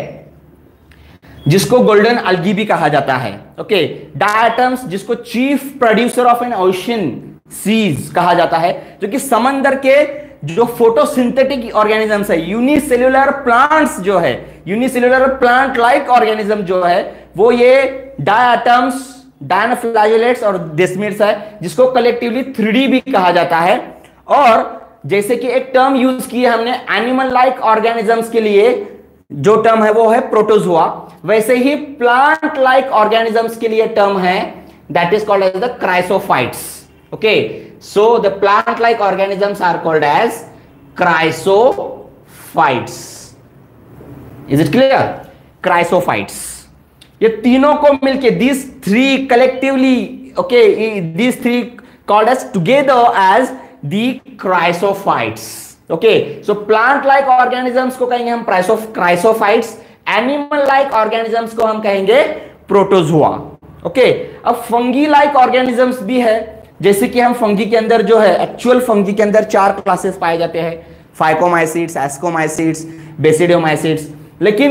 जिसको गोल्डन अल्गी भी कहा जाता है. ओके, डायटम्स जिसको chief producer of an ocean seas कहा जाता है, जो कि समंदर के जो फोटोसिंथेटिक ऑर्गेनिजम्स है. यूनिसेल्युलर प्लांट्स जो है, यूनिसेल्युलर प्लांट लाइक ऑर्गेनिज्म जो है वो ये डायटम्स, डायनोफ्लैजेलेट्स और डेस्मिड्स है, जिसको कलेक्टिवली थ्री डी भी कहा जाता है. और जैसे कि एक टर्म यूज की है हमने एनिमल लाइक ऑर्गेनिजम्स के लिए, जो टर्म है वो है प्रोटोजुआ, वैसे ही प्लांट लाइक ऑर्गेनिजम्स के लिए टर्म है that is called as the chrysophytes. Okay, so the plant like organisms are called as chrysophytes. Is it clear? Chrysophytes. ये तीनों को मिलके these three collectively, okay, these three called as together as the chrysophytes. okay, so plant like organisms को कहेंगे हम chrysophytes, animal like organisms को हम कहेंगे protozoa. okay, अब fungi like organisms भी है, जैसे कि हम फंगी के अंदर जो है, एक्चुअल फंगी के अंदर चार क्लासेस पाए जाते हैं, फाइकोमाइसिड्स, एस्कोमाइसिड्स, बेसिडियोमाइसिड्स, लेकिन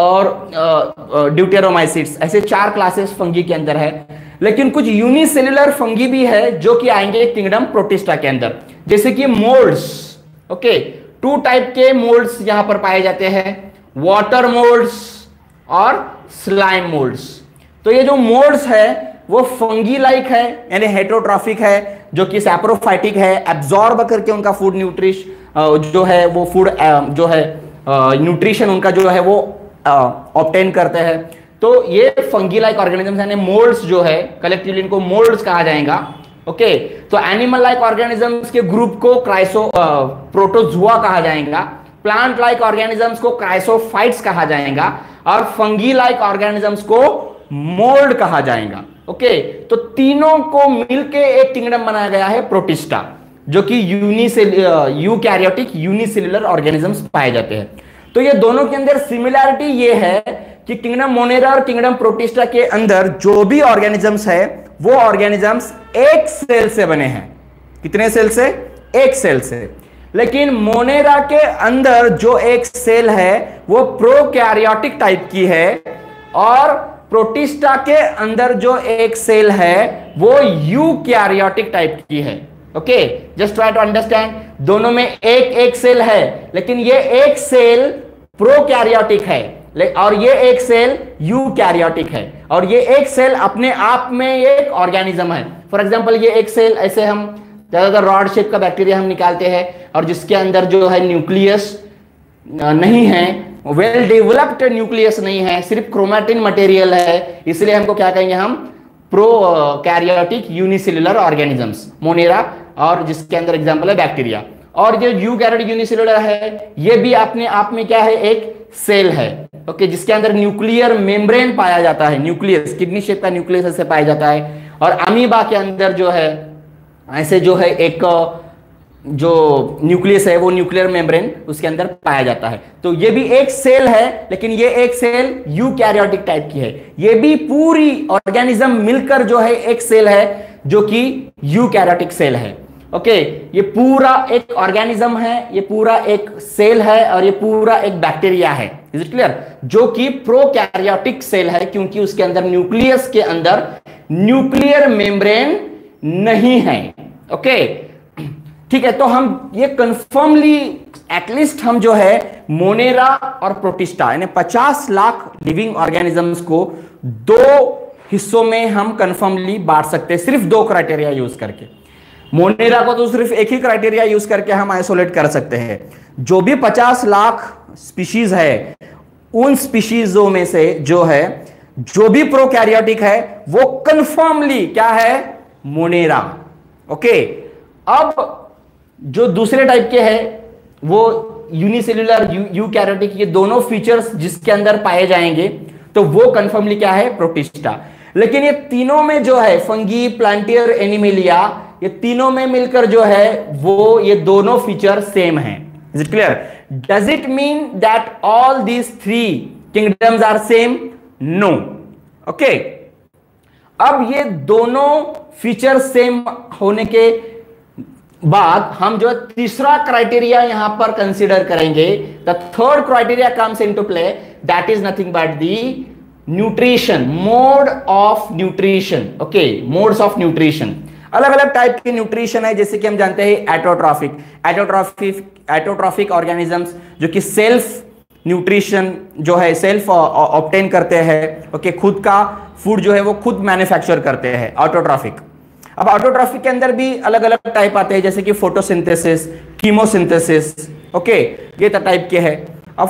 और ड्यूटेरोमाइसिड्स, ऐसे चार क्लासेस फंगी के अंदर है. लेकिन कुछ यूनिसेल्युलर फंगी भी है जो कि आएंगे किंगडम प्रोटिस्टा के अंदर, जैसे कि मोल्ड्स. ओके, टू टाइप के मोल्ड्स यहां पर पाए जाते हैं, वाटर मोल्ड्स और स्लाइम मोल्ड्स. तो ये जो मोल्ड्स है वो फंगी लाइक है, यानी हेटेरोट्रॉफिक है, जो कि सैप्रोफाइटिक है, एब्जॉर्ब करके उनका फूड न्यूट्रिश जो है वो फूड जो है न्यूट्रिशन उनका जो है वो ऑब्टेन करते हैं. तो ये फंगी लाइक ऑर्गेनिजम्स यानी मोल्ड्स जो है, कलेक्टिवली इनको मोल्ड्स कहा जाएगा. ओके, तो एनिमल लाइक ऑर्गेनिजम्स के ग्रुप को क्राइसो प्रोटोजुआ कहा जाएगा, प्लांट लाइक ऑर्गेनिजम्स को क्राइसोफाइट्स कहा जाएगा, और फंगी लाइक ऑर्गेनिजम्स को मोल्ड कहा जाएगा. ओके, तो तीनों को मिलके एक किंगडम बनाया गया है प्रोटिस्टा, जो कि यूनिसेल यूकैरियोटिक यूनिसेल्युलर ऑर्गेनिजम्स पाए जाते हैं. तो ये दोनों के अंदर सिमिलैरिटी ये है कि किंगडम मोनेरा और किंगडम प्रोटिस्टा के अंदर जो भी ऑर्गेनिजम्स है वो ऑर्गेनिजम्स एक सेल से बने हैं. कितने सेल से? एक सेल से. लेकिन मोनेरा के अंदर जो एक सेल है वो प्रोकैरियोटिक टाइप की है, और प्रोटिस्टा के अंदर जो एक सेल है वो यूकैरियोटिक टाइप की है. Okay, just try to understand. दोनों में एक एक सेल है, लेकिन ये एक सेल प्रोकैरियोटिक है और ये एक सेल यूकैरियोटिक है, और ये एक सेल अपने आप में एक ऑर्गेनिज्म है. फॉर एग्जांपल, ये एक सेल, ऐसे हम ज्यादातर रॉड शेप का बैक्टीरिया हम निकालते हैं, और जिसके अंदर जो है न्यूक्लियस नहीं है, वेल डेवलप्ड न्यूक्लियस नहीं है, सिर्फ क्रोमैटिन मटेरियल है, इसलिए हमको क्या कहेंगे हम? प्रोकैरियोटिक यूनिसेल्युलर ऑर्गेनिजम्स, मोनेरा, और जिसके अंदर एग्जांपल है बैक्टीरिया. और जो यूकैरियोटिक यूनिसेल्युलर है ये भी अपने आप में क्या है? एक सेल है. ओके, okay, जिसके अंदर न्यूक्लियर मेम्ब्रेन पाया जाता है, न्यूक्लियस, किडनी शेप का न्यूक्लियस ऐसे पाया जाता है, और अमीबा के अंदर जो है ऐसे जो है एक जो न्यूक्लियस है वो न्यूक्लियर मेम्ब्रेन उसके अंदर पाया जाता है. तो ये भी एक सेल है, लेकिन ये एक सेल यूकैरियोटिक टाइप की है. ये भी पूरी ऑर्गेनिज्म मिलकर जो है एक सेल है जो कि यूकैरियोटिक सेल है. ओके okay, ये पूरा एक ऑर्गेनिज्म है, ये पूरा एक सेल है, और ये पूरा एक बैक्टीरिया है. Is it clear? जो कि प्रोकैरियोटिक सेल है, क्योंकि उसके अंदर न्यूक्लियस के अंदर न्यूक्लियर मेम्ब्रेन नहीं है. Okay okay? ठीक है, तो हम ये कंफर्मली एटलीस्ट हम जो है मोनेरा और प्रोटिस्टा यानी पचास लाख लिविंग ऑर्गेनिजम्स को दो हिस्सों में हम कंफर्मली बांट सकते हैं, सिर्फ दो क्राइटेरिया यूज करके. मोनेरा को तो सिर्फ एक ही क्राइटेरिया यूज करके हम आइसोलेट कर सकते हैं। जो भी पचास लाख स्पीशीज है, उन स्पीशीजों में से जो है जो भी प्रोकैरियोटिक है वो कंफर्मली क्या है, मोनेरा। ओके, अब जो दूसरे टाइप के हैं वो यूनिसेल्युलर, यूकैरियोटिक, ये दोनों फीचर्स जिसके अंदर पाए जाएंगे तो वो कंफर्मली क्या है, प्रोटिस्टा। लेकिन ये तीनों में जो है फंगी, प्लांटियर, एनिमेलिया, ये तीनों में मिलकर जो है वो ये दोनों फीचर सेम हैं। Is it clear? Does it mean that all these three kingdoms are same? No. Okay, अब ये दोनों फीचर सेम होने के बाद हम जो तीसरा क्राइटेरिया यहां पर कंसीडर करेंगे, the third criteria comes into play, that is nothing but the nutrition, mode of nutrition. Okay, modes of nutrition, अलग अलग टाइप के न्यूट्रिशन है, जैसे कि हम जानते हैं एटोट्रॉफिक, एटोट्रॉफिक एटोट्रॉफिक ऑर्गेनिजम्स जो कि सेल्फ न्यूट्रिशन जो है सेल्फ ऑब्टेन करते हैं। ओके, खुद का फूड जो है वो खुद मैन्युफैक्चर करते हैं, ऑटोट्रॉफिक। अब ऑटोट्रॉफिक के अंदर भी अलग अलग टाइप आते हैं, जैसे कि फोटोसिंथेसिस, कीमोसिंथेसिस। ओके, ये टाइप के हैं।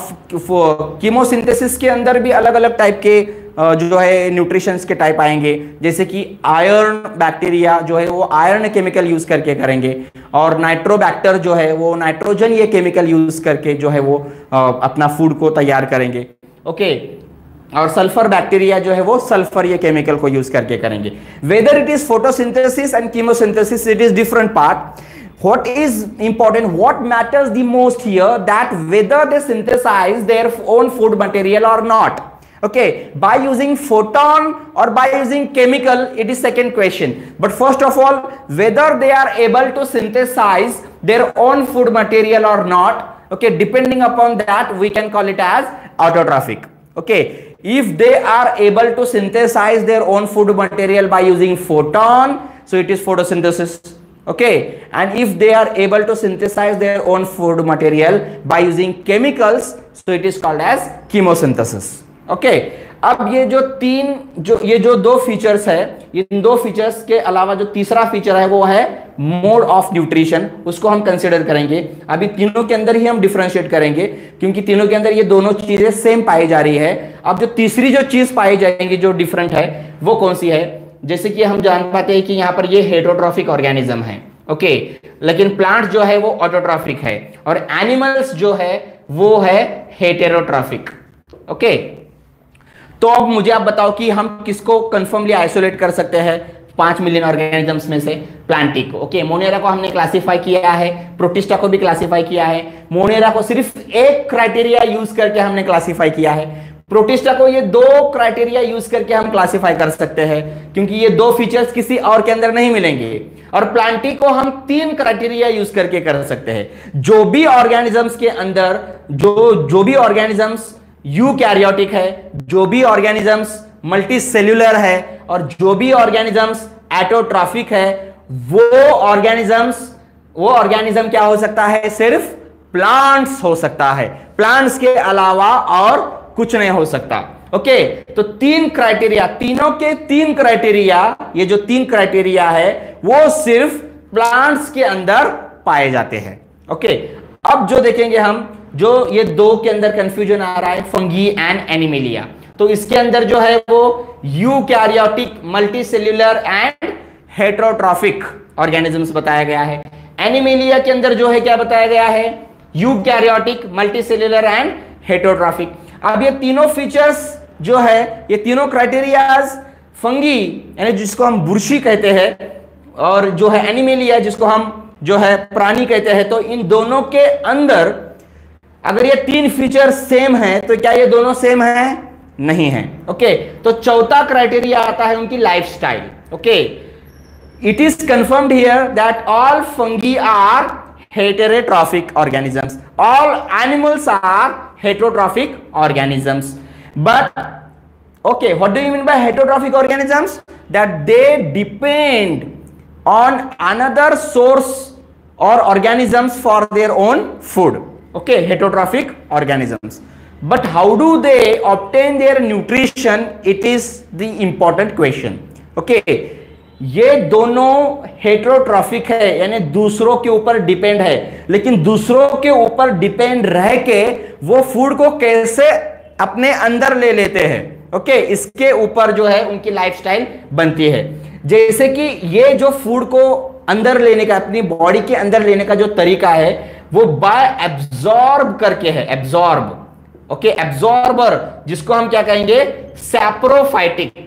अब कीमोसिंथेसिस के अंदर भी अलग अलग टाइप के जो है न्यूट्रिशंस के टाइप आएंगे, जैसे कि आयरन बैक्टीरिया जो है वो आयरन केमिकल यूज करके करेंगे, और नाइट्रोबैक्टर जो है वो नाइट्रोजन ये केमिकल यूज करके जो है वो अपना फूड को तैयार करेंगे। ओके, और सल्फर बैक्टीरिया जो है वो सल्फर ये केमिकल को यूज करके करेंगे। Whether it is photosynthesis and chemosynthesis, it is different part. What is important, what matters the most here, that whether they synthesize their own food material or not. Okay, by using photon or by using chemical, it is second question. But first of all, whether they are able to synthesize their own food material or not, okay, depending upon that, we can call it as autotrophic. Okay, if they are able to synthesize their own food material by using photon, so it is photosynthesis. Okay, and if they are able to synthesize their own food material by using chemicals, so it is called as chemosynthesis. Okay, अब ये जो तीन जो ये जो दो features है, इन दो फीचर्स के अलावा जो तीसरा फीचर है वो है मोड ऑफ न्यूट्रिशन, उसको हम कंसीडर करेंगे। अभी तीनों के अंदर ही हम डिफरेंशिएट करेंगे, क्योंकि तीनों के अंदर ये दोनों चीजें सेम पाई जा रही है। अब जो तीसरी जो चीज पाई जाएंगी जो डिफरेंट है वो कौन सी है, जैसे कि हम जान पाते हैं कि यहाँ पर ये हेटेरोट्रॉफिक ऑर्गेनिज्म है। ओके, लेकिन प्लांट जो है वो ऑटोट्रॉफिक है, और एनिमल्स जो है वो है हेटेरोट्रॉफिक। ओके, तो अब मुझे आप बताओ कि हम किसको कंफर्मली आइसोलेट कर सकते हैं पांच मिलियन ऑर्गेनिजम्स में से? प्लांटिक को। ओके, मोनेरा को हमने क्लासिफाई किया है, प्रोटिस्टा को भी क्लासिफाई किया है। मोनेरा को सिर्फ एक क्राइटेरिया यूज करके हमने क्लासिफाई किया है, प्रोटिस्टा को ये दो क्राइटेरिया यूज करके हम क्लासिफाई कर सकते हैं, क्योंकि ये दो फीचर्स किसी और के अंदर नहीं मिलेंगे। और प्लांटिक को हम तीन क्राइटेरिया यूज करके कर सकते हैं। जो भी ऑर्गेनिजम्स के अंदर जो जो भी ऑर्गेनिजम्स यूकैरियोटिक है, जो भी ऑर्गेनिजम्स मल्टी सेल्यूलर है, और जो भी ऑर्गेनिजम्स एटोट्रॉफिक है, वो ऑर्गेनिजम्स वो ऑर्गेनिज्म क्या हो सकता है? सिर्फ प्लांट्स हो सकता है, प्लांट्स के अलावा और कुछ नहीं हो सकता। ओके, तो तीन क्राइटेरिया, तीनों के तीन क्राइटेरिया, ये जो तीन क्राइटेरिया है वो सिर्फ प्लांट्स के अंदर पाए जाते हैं। ओके, अब जो देखेंगे हम, जो ये दो के अंदर कंफ्यूजन आ रहा है, फंगी एंड एनिमेलिया, तो इसके अंदर जो है वो eukaryotic, multicellular and heterotrophic organisms बताया गया है। एनिमेलिया के अंदर जो है क्या बताया गया है? Eukaryotic, multicellular and heterotrophic. अब ये तीनों फीचर्स जो है, ये तीनों क्राइटेरियाज, फंगी यानी जिसको हम बुरशी कहते हैं, और जो है एनिमेलिया जिसको हम जो है प्राणी कहते हैं, तो इन दोनों के अंदर अगर ये तीन फीचर सेम है तो क्या ये दोनों सेम है? नहीं है। ओके, तो चौथा क्राइटेरिया आता है उनकी lifestyle. Okay, it is confirmed here that all fungi are heterotrophic organisms, all animals are heterotrophic organisms. But okay, what do you mean by heterotrophic organisms? That they depend on another source or organisms for their own food. Okay, heterotrophic organisms. But how do they obtain their nutrition? It is the important question. Okay, ये दोनों heterotrophic है, यानी दूसरों के ऊपर depend है, लेकिन दूसरों के ऊपर डिपेंड रह के वो फूड को कैसे अपने अंदर ले लेते हैं, ओके, इसके ऊपर जो है उनकी लाइफस्टाइल बनती है। जैसे कि ये जो फूड को अंदर लेने का, अपनी बॉडी के अंदर लेने का जो तरीका है वो बाय एब्जॉर्ब करके है, एब्जॉर्ब, ओके, एब्जॉर्बर, जिसको हम क्या कहेंगे, सैप्रोफाइटिक,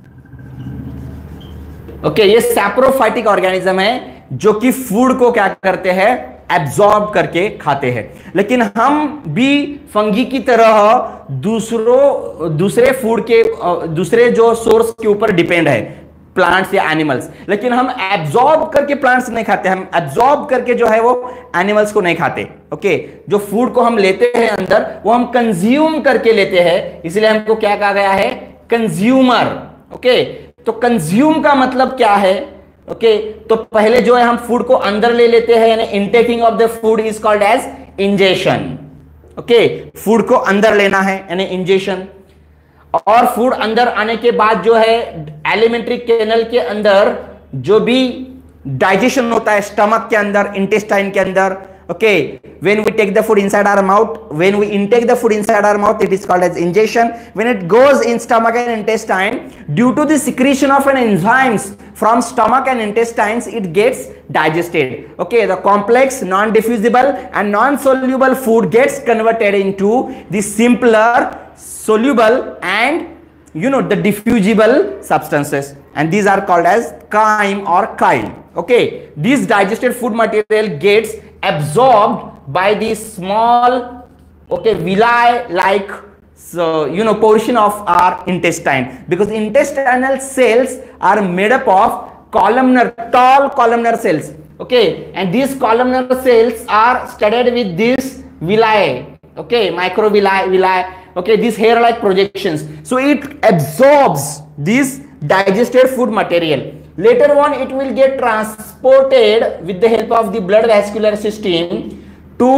ओके, ये सैप्रोफाइटिक ऑर्गेनिज्म है जो कि फूड को क्या करते हैं, एब्जॉर्ब करके खाते हैं। लेकिन हम भी फंगी की तरह दूसरों दूसरे फूड के दूसरे जो सोर्स के ऊपर डिपेंड है, प्लांट्स या एनिमल्स, लेकिन हम एब्जॉर्ब करके प्लांट्स नहीं खाते, हम एब्जॉर्ब करके जो है वो एनिमल्स को नहीं खाते, ओके। जो फूड को हम लेते हैं अंदर वो हम कंज्यूम करके लेते हैं, इसलिए हमको क्या कहा गया है, कंज्यूमर, ओके। तो कंज्यूम का मतलब क्या है, ओके okay, तो पहले जो है हम फूड को अंदर ले लेते हैं, यानी intaking of the food is called as ingestion, okay, food को अंदर लेना है यानी इंजेशन। और फूड अंदर आने के बाद जो है एलिमेंट्री कैनल के अंदर जो भी डाइजेशन होता है, स्टमक के अंदर, इंटेस्टाइन के अंदर, okay, when we take the food inside our mouth, when we intake the food inside our mouth, it is called as ingestion. When it goes in stomach and intestine, due to the secretion of an enzymes from stomach and intestines, it gets digested, okay. The complex, non-diffusible and non-soluble food gets converted into the simpler, soluble and you know the diffusible substances, and these are called as chyme or chyle, okay. This digested food material gets absorbed by the small, okay, villi like, so you know portion of our intestine, because intestinal cells are made up of columnar, tall columnar cells, okay, and these columnar cells are studded with these villi, okay, microvilli, villi, okay, these hair like projections. So it absorbs this digested food material. Later on it will get transported with the help of the blood vascular system to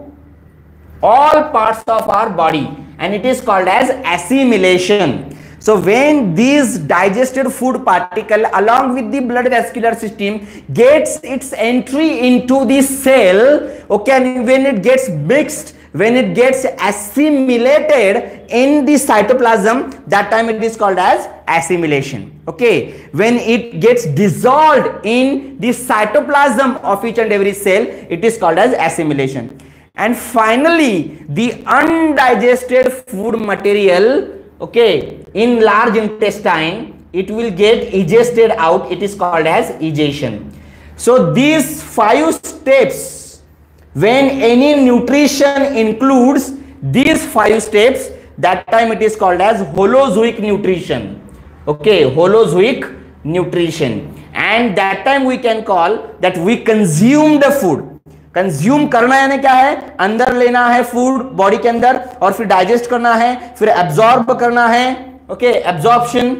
all parts of our body, and it is called as assimilation. So when these digested food particle along with the blood vascular system gets its entry into the cell, okay, and when it gets mixed, when it gets assimilated in the cytoplasm, that time it is called as assimilation, okay. When it gets dissolved in the cytoplasm of each and every cell, it is called as assimilation. And finally the undigested food material, okay, in large intestine, it will get egested out, it is called as egestion. So these five steps, when any nutrition includes these five steps, that time it is called as holozoic nutrition, okay, holozoic nutrition. And that time we can call that we consume the food. Consume करना यानी क्या है, अंदर लेना है food body के अंदर, और फिर डाइजेस्ट करना है, फिर एब्जॉर्ब करना है, ओके, एब्जॉर्प्शन,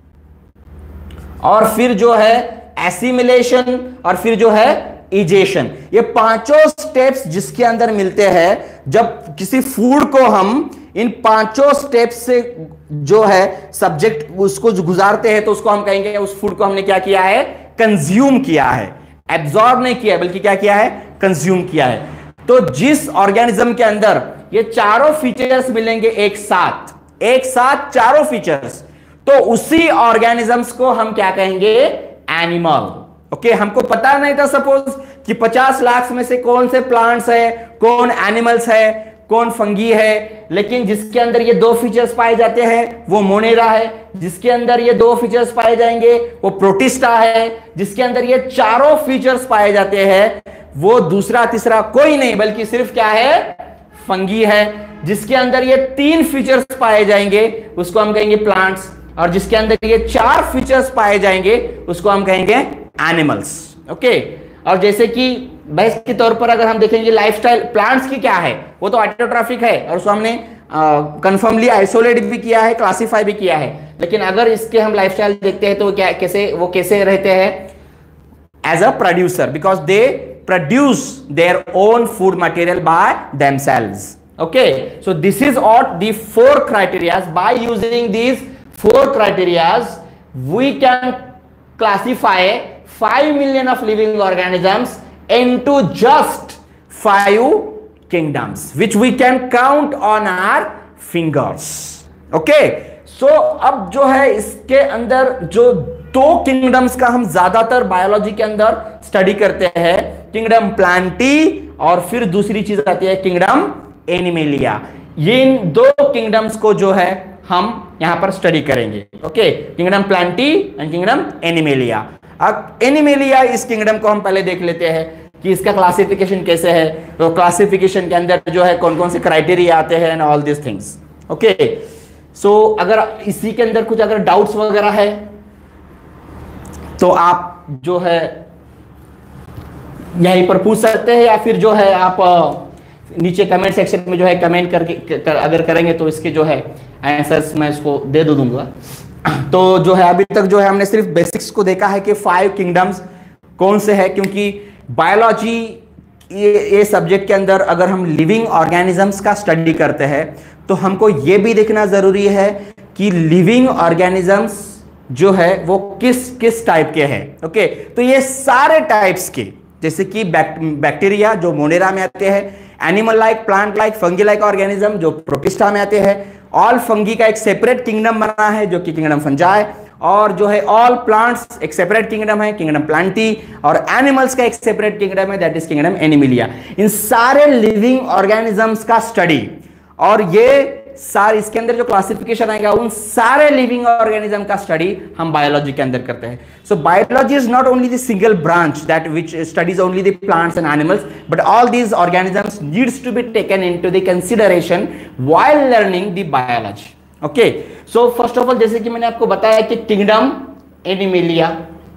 और फिर जो है एसिमिलेशन, और फिर जो है इजेशन। ये पांचों स्टेप्स जिसके अंदर मिलते हैं, जब किसी फूड को हम इन पांचों स्टेप्स से जो है सब्जेक्ट उसको जो गुजारते हैं, तो उसको हम कहेंगे उस फूड को हमने क्या किया है, कंज्यूम किया है, एब्जॉर्ब नहीं किया है, बल्कि क्या किया है, कंज्यूम किया है। तो जिस ऑर्गेनिज्म के अंदर ये चारों फीचर्स मिलेंगे एक साथ, एक साथ चारों फीचर्स, तो उसी ऑर्गेनिजम्स को हम क्या कहेंगे, एनिमल, ओके। हमको पता नहीं था सपोज कि पचास लाख में से कौन से प्लांट्स है, कौन एनिमल्स है, कौन फंगी है, लेकिन जिसके अंदर ये दो फीचर्स पाए जाते हैं वो मोनेरा है, जिसके अंदर ये दो फीचर्स पाए जाएंगे वो प्रोटिस्टा है, जिसके अंदर ये चारों फीचर्स पाए जाते हैं वो दूसरा तीसरा कोई नहीं बल्कि सिर्फ क्या है, फंगी है। जिसके अंदर ये तीन फीचर्स पाए जाएंगे उसको हम कहेंगे प्लांट्स, और जिसके अंदर ये चार फीचर्स पाए जाएंगे उसको हम कहेंगे एनिमल्स, ओके। और जैसे कि बहस के तौर पर अगर हम देखेंगे लाइफस्टाइल प्लांट्स की क्या है, वो तो ऑटोट्रॉफिक है और उसको हमने कंफर्मली आइसोलेट भी किया है, क्लासिफाई भी किया है। लेकिन अगर इसके हम लाइफस्टाइल देखते हैं तो क्या कैसे वो कैसे रहते हैं, as a producer, because they produce their own food material by themselves, okay. So this is out the four criterias. By using these four criterias we can classify five million of living organisms into just five kingdoms which we can count on our fingers. okay so अब जो है इसके अंदर जो दो kingdoms का हम ज्यादातर बायोलॉजी के अंदर स्टडी करते हैं, किंगडम प्लांटी और फिर दूसरी चीज आती है किंगडम एनिमेलिया। ये इन दो किंगडम्स को जो है हम यहां पर स्टडी करेंगे। Okay, kingdom Plantae and kingdom Animalia. अब एनिमेलिया इस किंगडम को हम पहले देख लेते हैं कि इसका क्लासिफिकेशन कैसे है। तो क्लासिफिकेशन के अंदर जो है कौन कौन से क्राइटेरिया आते हैं and all this things. Okay, so अगर इसी के अंदर कुछ अगर डाउट्स वगैरह है तो आप जो है यहीं पर पूछ सकते हैं, या फिर जो है आप नीचे कमेंट सेक्शन में जो है कमेंट करके कर, अगर करेंगे तो इसके जो है आंसर्स मैं इसको दे दूंगा। तो जो है अभी तक जो है हमने सिर्फ बेसिक्स को देखा है कि फाइव किंगडम्स कौन से हैं, क्योंकि बायोलॉजी ये ये सब्जेक्ट के अंदर अगर हम लिविंग ऑर्गेनिजम्स का स्टडी करते हैं तो हमको ये भी देखना जरूरी है कि लिविंग ऑर्गेनिजम्स जो है वो किस किस टाइप के हैं। ओके, तो ये सारे टाइप्स के, जैसे कि बैक्टीरिया जो मोनेरा में आते हैं, animal like, plant like, fungi like organism जो प्रोटिस्टा में आते हैं, ऑल फंगी का एक सेपरेट किंगडम बना है जो कि किंगडम फंजाई, और जो है ऑल प्लांट्स एक सेपरेट किंगडम है किंगडम प्लांटी, और एनिमल्स का एक सेपरेट किंगडम है दैट इज किंगडम एनिमिलिया। इन सारे लिविंग ऑर्गेनिजम्स का स्टडी और ये सारे इसके अंदर जो क्लासिफिकेशन आएगा उन सारे लिविंग ऑर्गेनिज्म का स्टडी हम बायोलॉजी के अंदर करते हैं। So biology is not only the single branch that which studies only the plants and animals, but all these organisms needs to be taken into the consideration while learning the biology. Okay, so first of all जैसे कि मैंने आपको बताया कि kingdom animalia.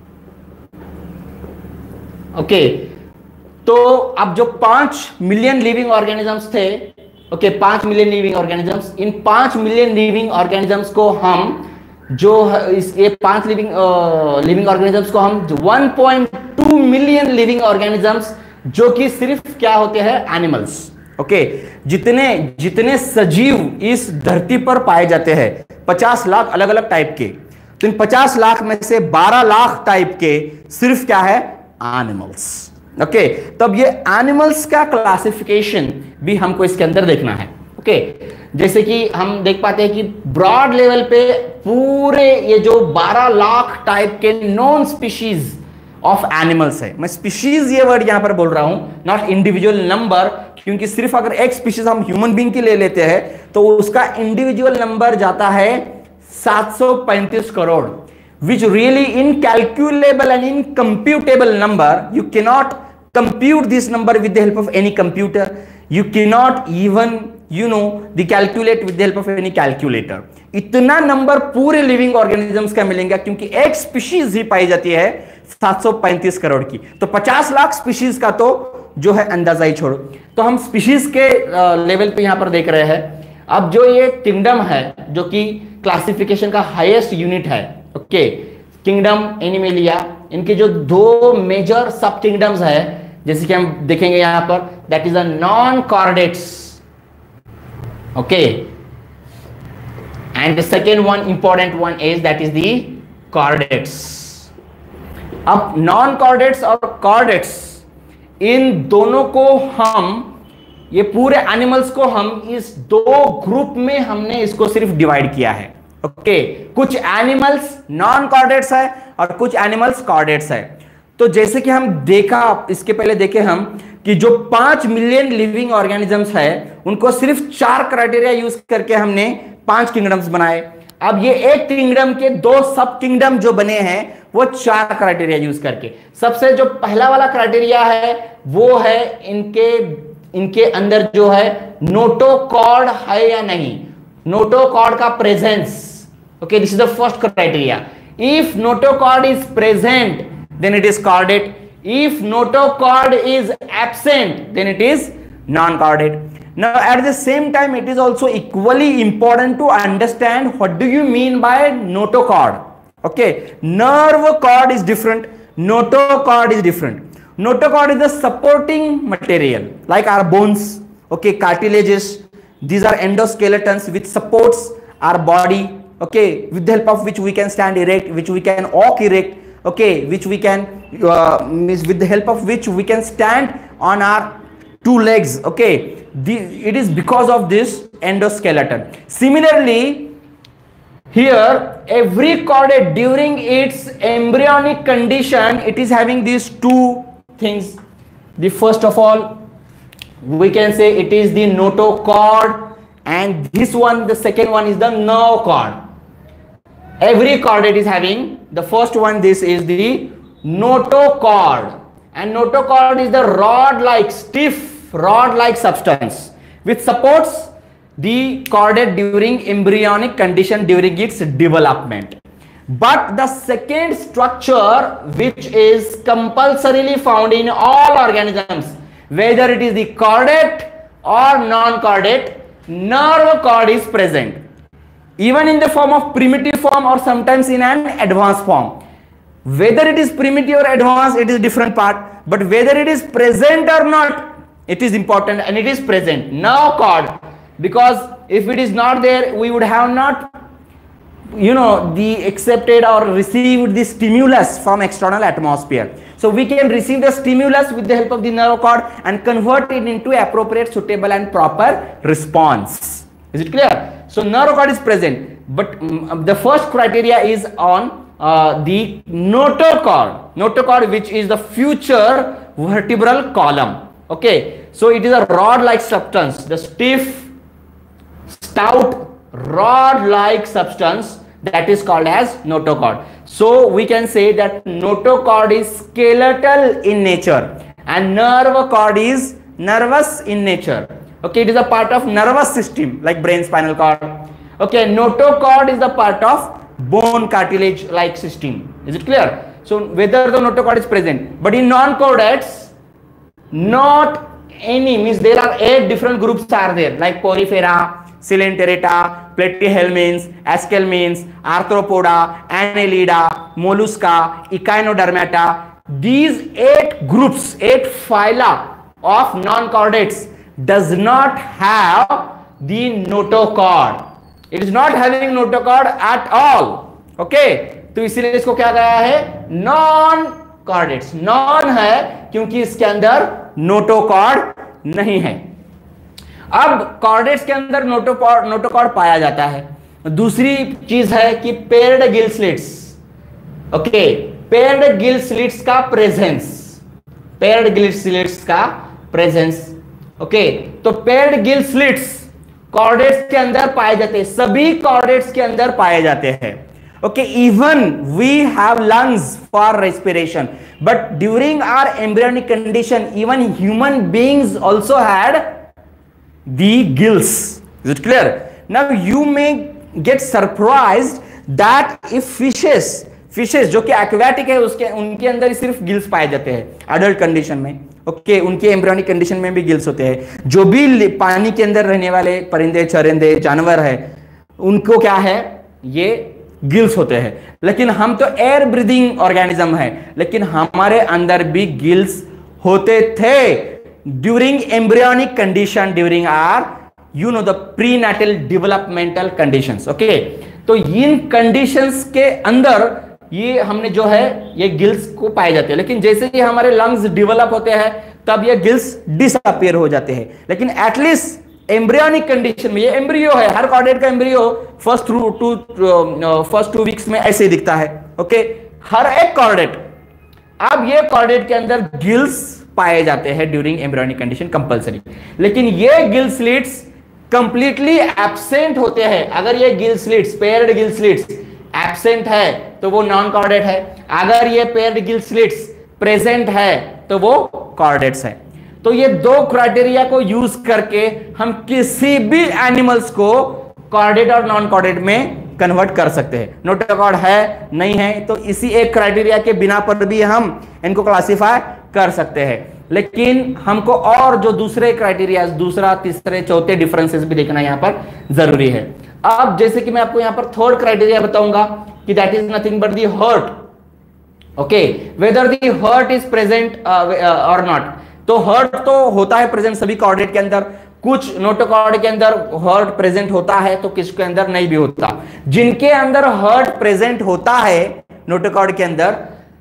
Okay, तो अब जो पांच मिलियन लिविंग ऑर्गेनिजम्स थे, ओके okay, पांच मिलियन लिविंग ऑर्गेनिजम्स, इन पांच मिलियन लिविंग ऑर्गेनिजम्स को हम जो इस ये पांच लिविंग लिविंग ऑर्गेनिजम्स को हम one point two million living organisms जो कि सिर्फ क्या होते हैं एनिमल्स। ओके, जितने जितने सजीव इस धरती पर पाए जाते हैं पचास लाख अलग अलग टाइप के, तो इन पचास लाख में से बारह लाख टाइप के सिर्फ क्या है एनिमल्स। ओके okay, तब ये एनिमल्स का क्लासिफिकेशन भी हमको इसके अंदर देखना है। ओके okay, जैसे कि हम देख पाते हैं कि ब्रॉड लेवल पे पूरे ये जो बारह लाख टाइप के नॉन स्पीशीज ऑफ एनिमल्स है। मैं स्पीशीज ये वर्ड यहां पर बोल रहा हूं, नॉट इंडिविजुअल नंबर, क्योंकि सिर्फ अगर एक स्पीशीज हम ह्यूमन बीइंग की ले लेते हैं तो उसका इंडिविजुअल नंबर जाता है सात सौ पैंतीस crore, which really incalculable and incomputable number. You cannot compute this number with the help of any computer. You cannot even you know the calculate with the help of any calculator. इतना number पूरे living organisms का मिलेगा क्योंकि एक species ही पाई जाती है सात सौ पैंतीस करोड़ की, तो पचास लाख स्पीशीज का तो जो है अंदाजा ही छोड़ो। तो हम स्पीशीज के लेवल पे यहां पर देख रहे हैं। अब जो ये किंगडम है जो कि क्लासिफिकेशन का हाईएस्ट यूनिट है, ओके, किंगडम एनिमेलिया, इनके जो दो मेजर सब किंगडम्स है जैसे कि हम देखेंगे यहां पर, that is a non chordates. Okay, and the second one important one is that is the chordates. अब नॉन कॉर्डेट्स और कॉर्डेट्स इन दोनों को हम, ये पूरे एनिमल्स को हम इस दो ग्रुप में हमने इसको सिर्फ डिवाइड किया है। ओके okay, कुछ एनिमल्स नॉन कॉर्डेट्स है और कुछ एनिमल्स कॉर्डेट्स है। तो जैसे कि हम देखा, इसके पहले देखे हम कि जो पांच मिलियन लिविंग ऑर्गेनिजम्स है उनको सिर्फ चार क्राइटेरिया यूज करके हमने पांच किंगडम्स बनाए। अब ये एक किंगडम के दो सब किंगडम जो बने हैं वो चार क्राइटेरिया यूज करके। सबसे जो पहला वाला क्राइटेरिया है वो है इनके इनके अंदर जो है नोटोकॉर्ड है या नहीं, नोटोकॉर्ड का presence. Okay, this is the first criteria. If notochord is present, then it is chordate. If notochord is absent, then it is non-chordate. Now, at the same time, it is also equally important to understand what do you mean by notochord. Okay, nerve cord is different, notochord is different. Notochord is the supporting material, like our bones, okay, cartilages. These are endoskeletons which supports our body. Okay, with the help of which we can stand erect, which we can walk erect. okay, which we can uh, with the help of which we can stand on our two legs. Okay, the, it is because of this endoskeleton. Similarly, here every chordate during its embryonic condition, it is having these two things. The first of all, we can say it is the notochord, and this one, the second one, is the nerve cord. Every chordate is having the first one. This is the notochord, and notochord is the rod-like, stiff rod-like substance which supports the chordate during embryonic condition during its development. But the second structure, which is compulsorily found in all organisms, whether it is the chordate or non-chordate, nerve cord is present, even in the form of primitive form or sometimes in an advanced form. Whether it is primitive or advanced, it is a different part, but whether it is present or not, it is important, and it is present. Nerve cord, because if it is not there, we would have not, you know, the accepted or received the stimulus from external atmosphere. So we can receive the stimulus with the help of the nerve cord and convert it into appropriate, suitable and proper response. Is it clear? So nerve cord is present, but um, the first criteria is on uh, the notochord. Notochord, which is the future vertebral column. Okay, so it is a rod-like substance, the stiff, stout, rod-like substance that is called as notochord. So we can say that notochord is skeletal in nature and nerve cord is nervous in nature. Okay, it is a part of nervous system like brain, spinal cord. Okay, notochord is the part of bone cartilage like system. Is it clear? So whether the notochord is present, but in non-chordates, not any, means there are eight different groups are there, like Porifera, Coelenterata, Platyhelminths, Aschelminths, Arthropoda, Annelida, Mollusca, Echinodermata. These eight groups, eight phyla of non-chordates does not have the notochord. It is not having notochord at all. Okay, तो इसीलिए इसको क्या कहा है? Non chordates. Non है क्योंकि इसके अंदर नोटोकॉर्ड नहीं है. अब कॉर्डेट्स के अंदर नोटोकॉर्ड नोटोकॉर्ड पाया जाता है. दूसरी चीज है कि paired gill slits. Okay, paired gill slits का प्रेजेंस, पेयर्ड गिल स्लिट्स का प्रेजेंस. ओके, तो पेयर्ड गिल स्लिट्स कॉर्डेट्स के अंदर पाए जाते हैं, सभी कॉर्डेट्स के अंदर पाए जाते हैं. Okay, even we have lungs for respiration, but during our embryonic condition, even human beings also had the gills. Is it clear? Now you may get surprised that if fishes, fishes जो कि aquatic है, उसके उनके अंदर सिर्फ gills पाए जाते हैं adult condition में. ओके okay, उनके एम्ब्रियोनिक कंडीशन में भी गिल्स होते हैं. जो भी पानी के अंदर रहने वाले परिंदे, चरिंदे, जानवर है, उनको क्या है, ये गिल्स होते हैं. लेकिन हम तो एयर ब्रीदिंग ऑर्गेनिज्म है, लेकिन हमारे अंदर भी गिल्स होते थे during embryonic condition, during are you know the prenatal developmental conditions. Okay, तो इन कंडीशंस के अंदर ये हमने जो है ये गिल्स को पाए जाते हैं. लेकिन जैसे ही हमारे लंग्स डेवलप होते हैं तब ये गिल्स डिसअपियर हो जाते हैं. लेकिन एटलीस्ट एम्ब्रियोनिक कंडीशन में, ये एम्ब्रियो है, हर कॉर्डेट का embryo first two two first two weeks में ऐसे ही दिखता है. ओके, हर एक कॉर्डेट. अब ये कॉर्डेट के अंदर गिल्स पाए जाते हैं ड्यूरिंग एम्ब्रियोनिक कंडीशन कंपल्सरी. लेकिन ये गिल स्लिट्स कंप्लीटली एब्सेंट होते हैं. अगर ये gill slits, paired gill slits absent है तो वो नॉन कॉर्डेट है. अगर ये पेयर्ड गिल स्लिट्स प्रेजेंट है तो वो कॉर्डेट्स है. तो ये दो क्राइटेरिया को यूज करके हम किसी भी एनिमल्स को कॉर्डेट और नॉन कॉर्डेट में कन्वर्ट कर सकते हैं. नोटोकॉर्ड है नहीं है तो इसी एक क्राइटेरिया के बिना पर भी हम इनको क्लासिफाई कर सकते हैं. लेकिन हमको और जो दूसरे क्राइटेरिया, दूसरा, तीसरे, चौथे डिफरेंसेस भी देखना यहां पर जरूरी है. अब जैसे कि मैं आपको यहां पर थर्ड क्राइटेरिया बताऊंगा कि that is nothing but the heart. Okay, whether the heart is present और नॉट. तो हर्ट तो होता है प्रेजेंट सभी कॉर्डेट के अंदर. कुछ नोटोकॉर्ड के अंदर हर्ट प्रेजेंट होता है तो किसके अंदर नहीं भी होता. जिनके अंदर हर्ट प्रेजेंट होता है नोटोकॉर्ड के अंदर,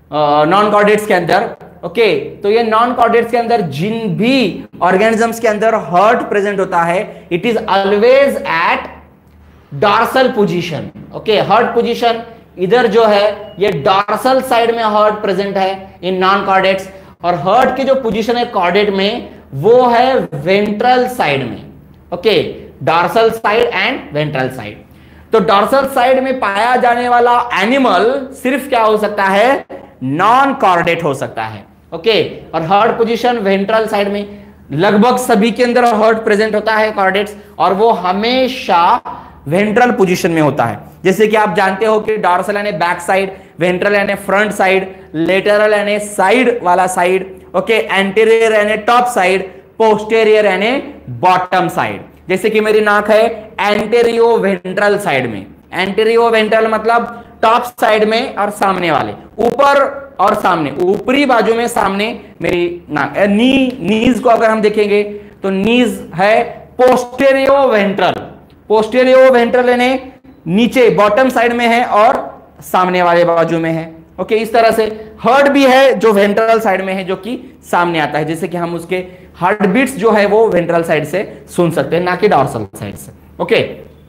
नॉन कॉर्डेट्स के अंदर। ओके okay, तो ये नॉन कॉर्डेट्स के अंदर जिन भी ऑर्गेनिजम्स के अंदर हार्ट प्रेजेंट होता है, it is always at dorsal position. Okay, heart position इधर जो है ये डॉर्सल साइड में हार्ट प्रेजेंट है इन नॉन कॉर्डेट्स, और हार्ट की जो पोजीशन है कॉर्डेट में वो है वेंट्रल साइड में। Okay, dorsal side and ventral side. तो डॉर्सल साइड में पाया जाने वाला एनिमल सिर्फ क्या हो सकता है, नॉन कॉर्डेट हो सकता है। ओके okay, और हार्ट पोजीशन वेंट्रल साइड में, लगभग सभी के अंदर हार्ट प्रेजेंट होता है कॉर्डेट्स, और वो हमेशा वेंट्रल पोजीशन में होता है। जैसे कि आप जानते हो कि डॉर्सल यानी बैक साइड, वेंट्रल यानी फ्रंट साइड, लेटरल यानी साइड वाला साइड, ओके, एंटीरियर यानी टॉप साइड, पोस्टेरियर यानी बॉटम साइड। जैसे कि मेरी नाक है एंटेरियो वेंट्रल साइड में, एंटेरियो वेंट्रल मतलब टॉप साइड में और सामने वाले, ऊपर और सामने, ऊपरी बाजू में सामने मेरी नाक। नी नीज को अगर हम देखेंगे तो नीज है पोस्टेरियो वेंट्रल, पोस्टेरियो वेंट्रल यानी नीचे बॉटम साइड में है और सामने वाले बाजू में है। ओके, इस तरह से हार्ट भी है जो वेंट्रल साइड में है, जो कि सामने आता है, जैसे कि हम उसके हार्ट बीट्स जो है वो वेंट्रल साइड से सुन सकते हैं, ना कि डॉर्सल साइड से। ओके,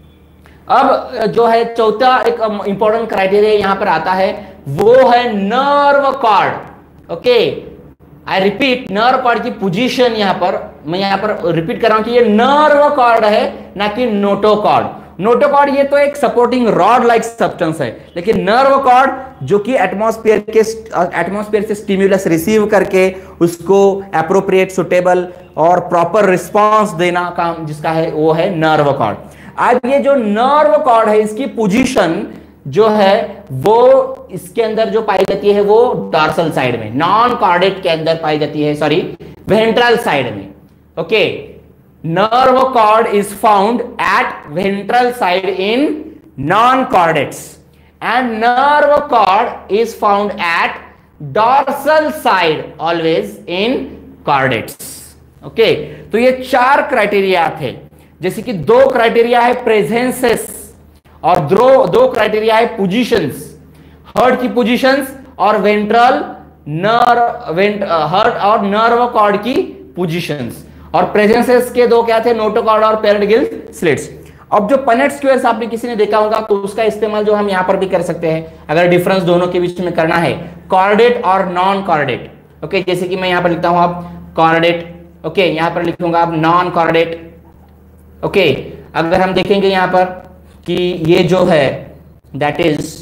अब जो है चौथा एक इंपॉर्टेंट क्राइटेरिया यहां पर आता है, वो है nerve cord. Okay, I repeat, nerve cord की पोजीशन यहां पर मैं यहां पर रिपीट कर रहा हूं कि ये नर्व कॉर्ड है, ना कि नोटोकॉर्ड। नोटोकॉर्ड ये तो एक सपोर्टिंग रॉड लाइक सब्सटेंस है, लेकिन नर्व कॉर्ड जो कि एटमॉस्फेयर के एटमॉस्फेयर से स्टिम्युलस रिसीव करके उसको एप्रोप्रिएट, सुटेबल और प्रॉपर रिस्पॉन्स देना काम जिसका है वो है नर्व कॉर्ड। अब ये जो नर्व कॉर्ड है इसकी पोजीशन जो है वो इसके अंदर जो पाई जाती है वो डॉर्सल साइड में, नॉन कॉर्डेट के अंदर पाई जाती है, सॉरी वेंट्रल साइड में। Okay, nerve cord is found at ventral side in non chordates and nerve cord is found at dorsal side always in chordates. Okay, तो ये चार क्राइटेरिया थे, जैसे कि दो क्राइटेरिया है प्रेजेंसेस और दो दो क्राइटेरिया है पोजीशंस, हार्ट की पोजीशंस और वेंट्रल नर्व वेंट हार्ट और नर्व कॉर्ड की पोजीशंस, और प्रेजेंसेस के दो क्या थे, नोटोकॉर्ड और पेरिड गिल स्लिट्स। अब जो पनेट स्क्वायर्स आपने किसी ने देखा होगा तो उसका इस्तेमाल जो हम यहां पर भी कर सकते हैं अगर डिफरेंस दोनों के बीच में करना है, कॉर्डेट और नॉन कॉर्डेट। ओके, जैसे कि मैं यहां पर लिखता हूं आप कॉर्डेट, ओके, यहां पर लिखूंगा आप नॉन कॉर्डेट। ओके, अगर हम देखेंगे यहां पर कि ये जो है that is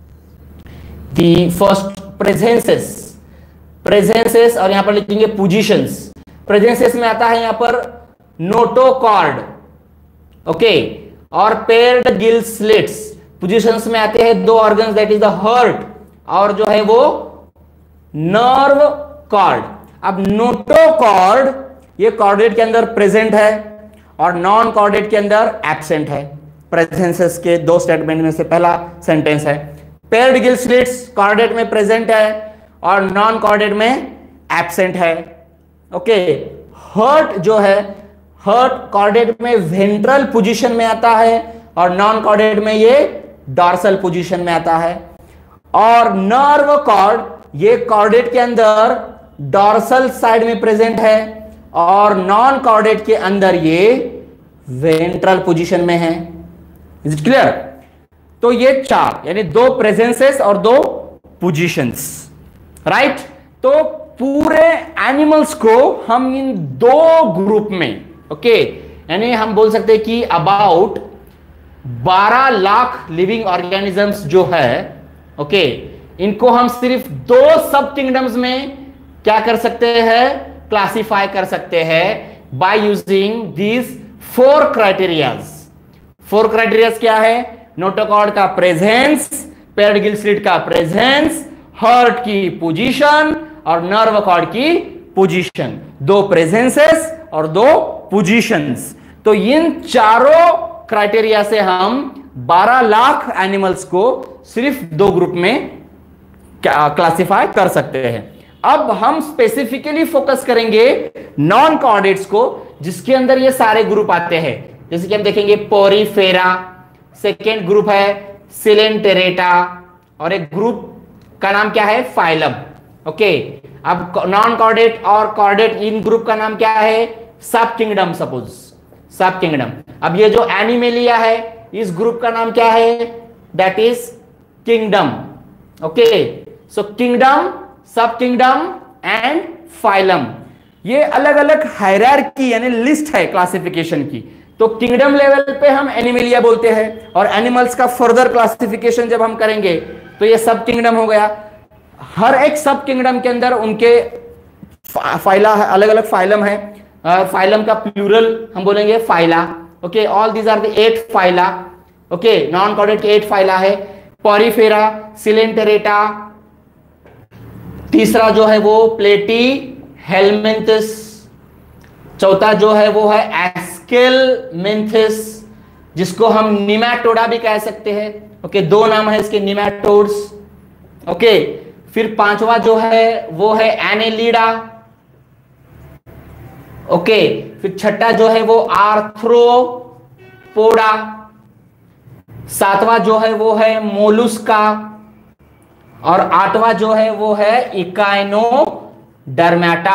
the first presences, presences और यहां पर लिखेंगे पोजीशंस। प्रेजेंसेस में आता है यहां पर नोटोकॉर्ड, ओके, और पेयर्ड गिल स्लिट्स। पोजीशंस में आते हैं दो organs that is the heart और जो है वो नर्व कॉर्ड। अब नोटोकॉर्ड ये कॉर्डेट के अंदर प्रेजेंट है और नॉन कॉर्डेट के अंदर एब्सेंट है। प्रेजेंसेस के दो स्टेटमेंट में से पहला सेंटेंस है। पेयर्ड गिल स्लिट्स कॉर्डेट में प्रेजेंट है और नॉन कॉर्डेट में एब्सेंट है। ओके, हार्ट जो है हार्ट कॉर्डेट में वेंट्रल पोजीशन में आता है और नॉन कॉर्डेट में ये डॉर्सल पोजीशन में आता है, और नर्व कॉर्ड ये कॉर्डेट के अंदर डॉर्सल साइड में प्रेजेंट है और नॉन कॉर्डेट के अंदर ये वेंट्रल पोजीशन में है। Is it clear? तो ये चार यानी दो प्रेजेंसेस और दो पोजीशंस, राइट। तो पूरे एनिमल्स को हम इन दो ग्रुप में, ओके, यानी हम बोल सकते हैं कि अबाउट बारह लाख लिविंग ऑर्गेनिजम्स जो है, ओके, इनको हम सिर्फ दो सब किंगडम्स में क्या कर सकते हैं, क्लासिफाई कर सकते हैं by using these four criterias. Four criterias क्या है? नोटोकॉर्ड का प्रेजेंस, पेयर्ड गिल स्लिट का प्रेजेंस, हार्ट की पोजीशन और नर्व कॉर्ड की पोजीशन। दो प्रेजेंसेस और दो पोजीशंस। तो इन चारों क्राइटेरिया से हम बारह लाख एनिमल्स को सिर्फ दो ग्रुप में क्लासिफाई कर सकते हैं। अब हम स्पेसिफिकली फोकस करेंगे नॉन कॉर्डेट्स को, जिसके अंदर ये सारे ग्रुप आते हैं। जैसे कि हम देखेंगे पोरीफेरा, सेकेंड ग्रुप है सिलेंटेरेटा, और एक ग्रुप का नाम क्या है? फाइलम। ओके, अब नॉन कॉर्डेट और कॉर्डेट इन ग्रुप का नाम क्या है? सब किंगडम। सपोज सब किंगडम। अब ये जो एनिमेलिया है इस ग्रुप का नाम क्या है? That is kingdom. Okay, so kingdom, sub kingdom and phylum, ये अलग अलग हायरार्की यानी लिस्ट है क्लासिफिकेशन की। तो किंगडम लेवल पे हम एनिमेलिया बोलते हैं और एनिमल्स का फर्दर क्लासिफिकेशन जब हम करेंगे तो ये सब किंगडम हो गया। हर एक सब किंगडम के अंदर उनके फाइला अलग अलग फाइलम है। फाइलम का प्लूरल हम बोलेंगे phyla. Okay, all these are the eight phyla. Okay, non chordate eight phyla है। पॉरीफेरा, सिलेंटेरेटा, तीसरा जो है वो प्लेटी हेलमिंथस, चौथा जो है वो है एस्केलमिंथस जिसको हम निमैटोडा भी कह सकते हैं। ओके, दो नाम है इसके, निमैटोड्स। ओके, फिर पांचवा जो है वो है एनेलिडा। ओके, फिर छठा जो है वो आर्थ्रोपोडा, सातवां जो है वो है मोलुस्का और आठवां जो है वो है Echinodermata.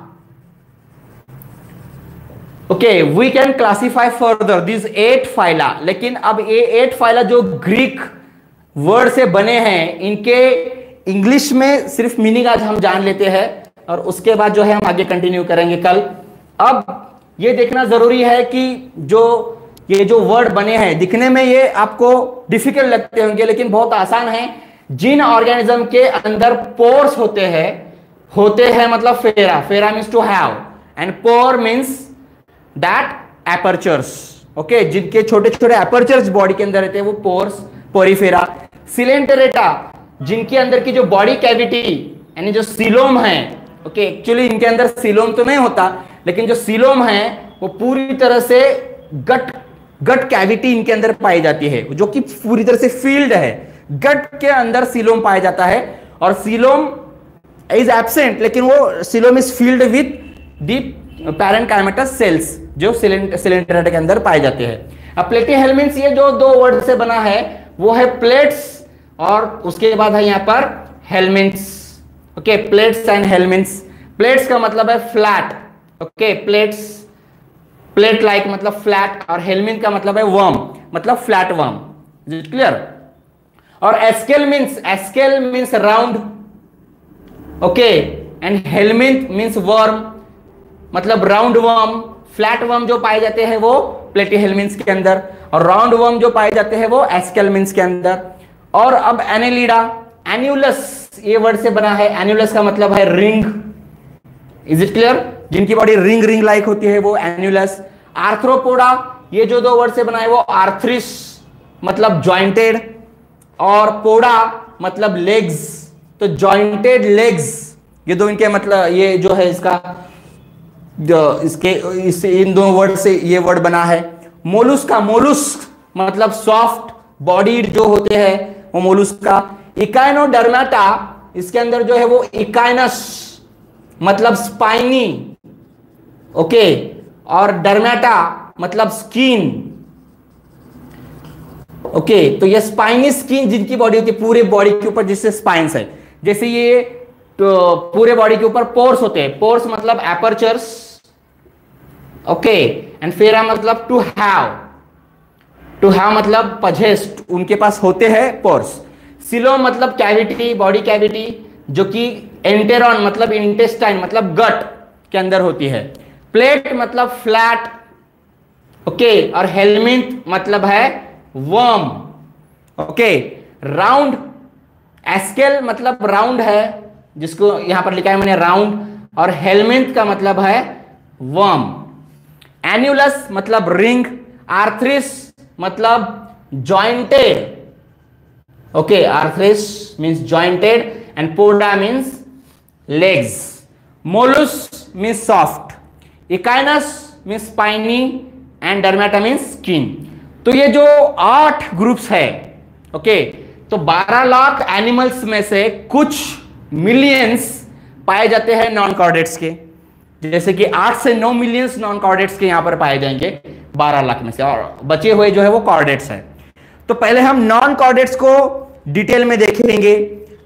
Okay, we can classify further this eight phyla. लेकिन अब ये एट फाइला जो ग्रीक वर्ड से बने हैं इनके इंग्लिश में सिर्फ मीनिंग आज हम जान लेते हैं और उसके बाद जो है हम आगे कंटिन्यू करेंगे कल। अब ये देखना जरूरी है कि जो ये जो वर्ड बने हैं दिखने में ये आपको डिफिकल्ट लगते होंगे लेकिन बहुत आसान है। जिन ऑर्गेनिज्म के अंदर पोर्स होते हैं होते हैं मतलब fera, fera means to have and pore means that apertures. Okay, जिनके छोटे छोटे एपर्चर्स बॉडी के अंदर रहते हैं वो पोर्स, पोरीफेरा। सिलेंटेरेटा, जिनके अंदर की जो बॉडी कैविटी यानी जो सीलोम है। ओके, एक्चुअली इनके अंदर सीलोम तो नहीं होता लेकिन जो सीलोम है वो पूरी तरह से गट गट कैविटी इनके अंदर पाई जाती है जो कि पूरी तरह से फील्ड है। गट के अंदर सीलोम पाया जाता है और सीलोम इज एब्सेंट लेकिन वो coelom is filled with the parenchymatous cells जो सिलेंटेरेटा के अंदर पाए जाते हैं। अब प्लेटीहेल्मिन्थ्स ये जो दो वर्ड से बना है वो है प्लेट्स और उसके बाद है यहाँ पर helminths. Okay, plates and helminths. Plates का मतलब है flat. Okay, plates plate like मतलब फ्लैट और हेल्मिन्थ का मतलब है वर्म मतलब flat worm. Is it clear? और aschel means aschel means round. Okay, and helminth means worm मतलब राउंड वर्म। फ्लैट वर्म जो पाए जाते हैं वो प्लेटीहेल्मिन्थ्स के अंदर और राउंड वर्म जो पाए जाते हैं वो एस्केलमिन्थ्स के अंदर। और अब एनेलिडा, एन्युलस ये वर्ड से बना है। एन्युलस का मतलब है रिंग। Is it clear? जिनकी बॉडी रिंग रिंग लाइक होती है वो एन्युलस। आर्थ्रोपोडा ये जो दो वर्ड से बना है वो आर्थ्रिस मतलब जॉइंटेड और पोडा मतलब लेग्स। तो जॉइंटेड लेग्स ये दो इनके मतलब ये जो है इसका जो इसके इस इन दो वर्ड से ये वर्ड बना है। मोलुस्का, मोलुस्क मतलब सॉफ्ट बॉडीड जो होते हैं वो मोलुस्का। इकाइनोडर्मेटा इसके अंदर जो है वो इकाइनस मतलब स्पाइनी। ओके, और डर्मेटा मतलब स्किन। ओके, तो ये स्पाइनी स्किन जिनकी बॉडी होती है पूरे बॉडी के ऊपर जिससे स्पाइन्स है। जैसे ये तो पूरे बॉडी के ऊपर पोर्स होते हैं। पोर्स मतलब एपर्चर्स। ओके, एंड फेरा मतलब टू हैव। टू हैव मतलब पजेस्ट, उनके पास होते हैं पोर्स। सिलोम मतलब कैविटी, बॉडी कैविटी जो कि एंटेरॉन मतलब इंटेस्टाइन मतलब गट के अंदर होती है। प्लेट मतलब फ्लैट। ओके, और हेल्मिन्थ मतलब है वर्म। ओके, राउंड, एस्केल मतलब राउंड है जिसको यहां पर लिखा है मैंने राउंड और हेल्मिन्थ का मतलब है वर्म। एन्युलस मतलब रिंग। आर्थ्रिस मतलब jointed. Okay, arthris means jointed and poda means legs. Mollusks means soft. Echinus means spiny and Dermata means skin. तो ये जो आठ ग्रुप्स है, ओके, तो बारह लाख एनिमल्स में से कुछ मिलियंस पाए जाते हैं नॉन कॉर्डेट्स के, जैसे कि आठ से नौ मिलियंस नॉन कॉर्डेट्स के यहाँ पर पाए जाएंगे बारह लाख में से, और बचे हुए जो है वो कॉर्डेट्स है। तो पहले हम नॉन कॉर्डेट्स को डिटेल में देखेंगे।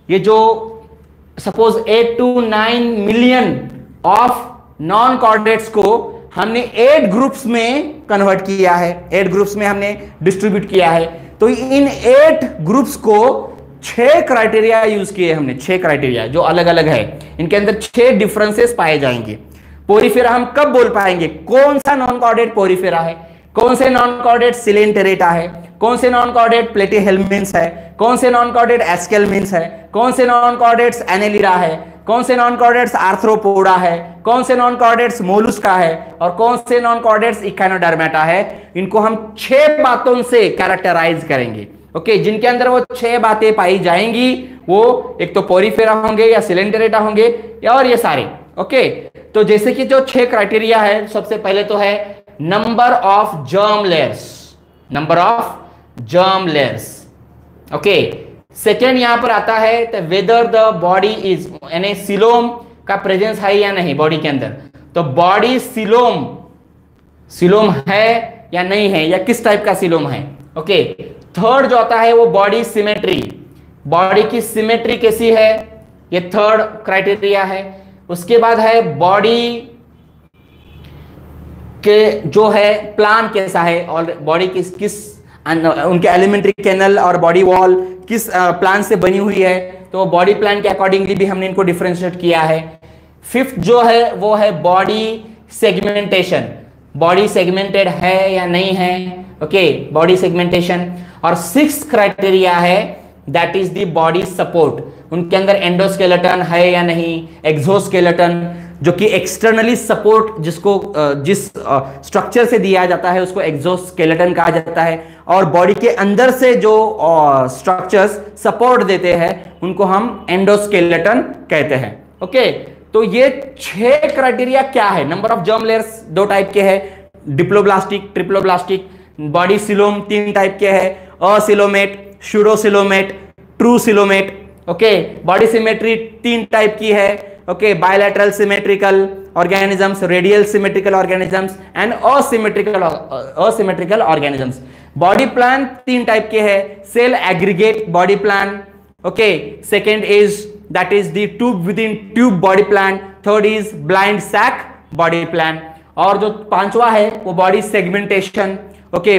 ये जो suppose eight to nine million of non coordinates को हमने एट ग्रुप्स में कन्वर्ट किया है, एट ग्रुप्स में हमने डिस्ट्रीब्यूट किया है। तो इन एट ग्रुप्स को छह क्राइटेरिया यूज किए हमने, छह क्राइटेरिया जो अलग अलग है, इनके अंदर छह डिफरेंसेस पाए जाएंगे। पोरिफेरा हम कब बोल पाएंगे कौन सा नॉन कोऑर्डिनेट पोरिफेरा है, कौन से नॉन कोऑर्डिनेट सिलेंटेरेटा है, कौन से नॉन कोऑर्डिनेट प्लेटीहेल्मिन्थ्स है, कौन से नॉन कोऑर्डिनेट एस्केल्मिन्थ्स है, कौन से नॉन कोऑर्डिनेट्स एनेलिरा है, कौन से नॉन कोऑर्डिनेट्स आर्थ्रोपोडा है, कौन से नॉन कोऑर्डिनेट्स मोलुस्का है और कौन से नॉन कोऑर्डिनेट्स इकानोडर्मेटा है। इनको हम छह बातों से कैरेक्टराइज करेंगे। ओके okay, जिनके अंदर वो छह बातें पाई जाएंगी वो एक तो पोरिफेरा होंगे या सिलेंटेरेटा होंगे या और ये सारे। ओके okay, तो जैसे कि जो छह क्राइटेरिया है, सबसे पहले तो है number of germ layers, number of germ layers. Okay, second यहां पर आता है वेदर द बॉडी इज, यानी सिलोम का प्रेजेंस है या नहीं बॉडी के अंदर। तो बॉडी सिलोम सिलोम है या नहीं है, या किस टाइप का सिलोम है। ओके, थर्ड जो आता है वो बॉडी सिमेट्री, बॉडी की सिमेट्री कैसी है, ये थर्ड क्राइटेरिया है। उसके बाद है बॉडी के जो है प्लान कैसा है और बॉडी किस किस उनके एलिमेंट्री कैनल और बॉडी वॉल किस प्लान से बनी हुई है, तो बॉडी प्लान के अकॉर्डिंगली भी हमने इनको डिफरेंशिएट किया है। फिफ्थ जो है वो है बॉडी सेगमेंटेशन, बॉडी सेगमेंटेड है या नहीं है। Okay, body segmentation. और सिक्स क्राइटेरिया है that is the body support, उनके अंदर एंडोस्केलेटन है या नहीं, एक्सोस्केलेटन जो कि एक्सटर्नली सपोर्ट जिसको जिस स्ट्रक्चर से दिया जाता है उसको एक्सोस्केलेटन कहा जाता है, और बॉडी के अंदर से जो स्ट्रक्चर्स सपोर्ट देते हैं उनको हम एंडोस्केलेटन कहते हैं। ओके, तो ये छह क्राइटेरिया क्या है। नंबर ऑफ जर्म लेयर्स दो टाइप के हैं, डिप्लोब्लास्टिक, ट्रिप्लोब्लास्टिक। बॉडी सिलोम तीन टाइप के हैं, acoelomate, pseudocoelomate, true coelomate. Okay, body symmetry तीन टाइप की है। Okay, bilateral symmetrical organisms, radial symmetrical organisms and asymmetrical asymmetrical organisms. Body plan तीन टाइप के हैं, cell aggregate body plan. Okay, second is that is the tube within tube body plan, third is blind sac body plan, और जो पांचवा है वो body segmentation. Okay,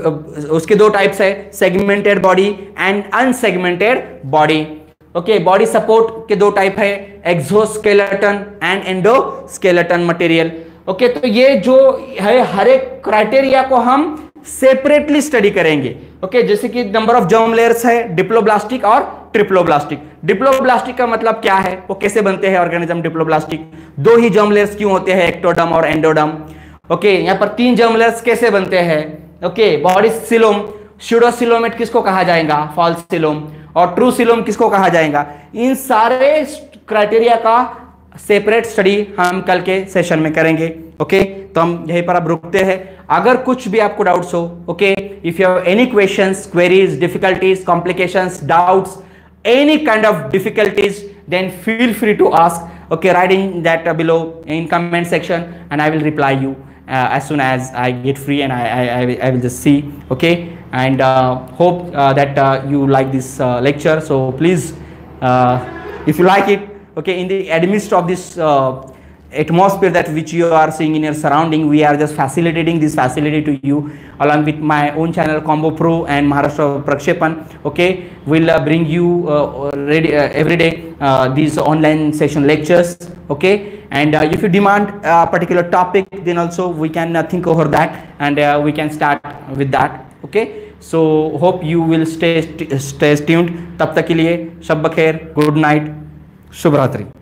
उसके दो टाइप्स है, segmented body and unsegmented body. Okay, body support के दो टाइप है, exoskeleton and endoskeleton material. Okay, तो ये जो है हर एक क्राइटेरिया को हम सेपरेटली स्टडी करेंगे। ओके, जैसे कि नंबर ऑफ जर्म लेयर्स है डिप्लोब्लास्टिक और ट्रिप्लोब्लास्टिक। डिप्लोब्लास्टिक का मतलब क्या है, वो कैसे बनते हैं ऑर्गेनिज्म डिप्लोब्लास्टिक, दो ही जर्म लेयर्स क्यों होते हैं, एक्टोडर्म और एंडोडर्म। ओके, यहाँ पर तीन जर्म लेयर्स कैसे बनते हैं। ओके, बॉडी सिलोम, स्यूडोसिलोमेट किसको कहा जाएगा, फॉल्स सिलोम, और ट्रू सिलोम किसको कहा जाएगा। इन सारे क्राइटेरिया का सेपरेट स्टडी हम कल के सेशन में करेंगे। ओके, तो हम यहीं पर अब रुकते हैं। अगर कुछ भी आपको डाउट्स हो, okay, if you have any questions, queries, difficulties, complications, doubts, any kind of difficulties, then feel free to ask. Okay, writing that uh, below in comment section and I will reply you uh, as soon as I get free, and I, I, I, will, I will just see. Okay, and uh, hope uh, that uh, you like this uh, lecture. So please, uh, if you like it, okay, in the amidst of this uh, atmosphere that which you are seeing in your surrounding, we are just facilitating this facility to you along with my own channel Combo Pro and Maharashtra Prakshepan. Okay, we'll uh, bring you uh, ready, uh, every day uh, these online session lectures. Okay, and uh, if you demand a particular topic, then also we can uh, think over that, and uh, we can start with that. Okay, so hope you will stay stay tuned. तब तक के लिए शब बखेर, good night, शुभ रात्रि।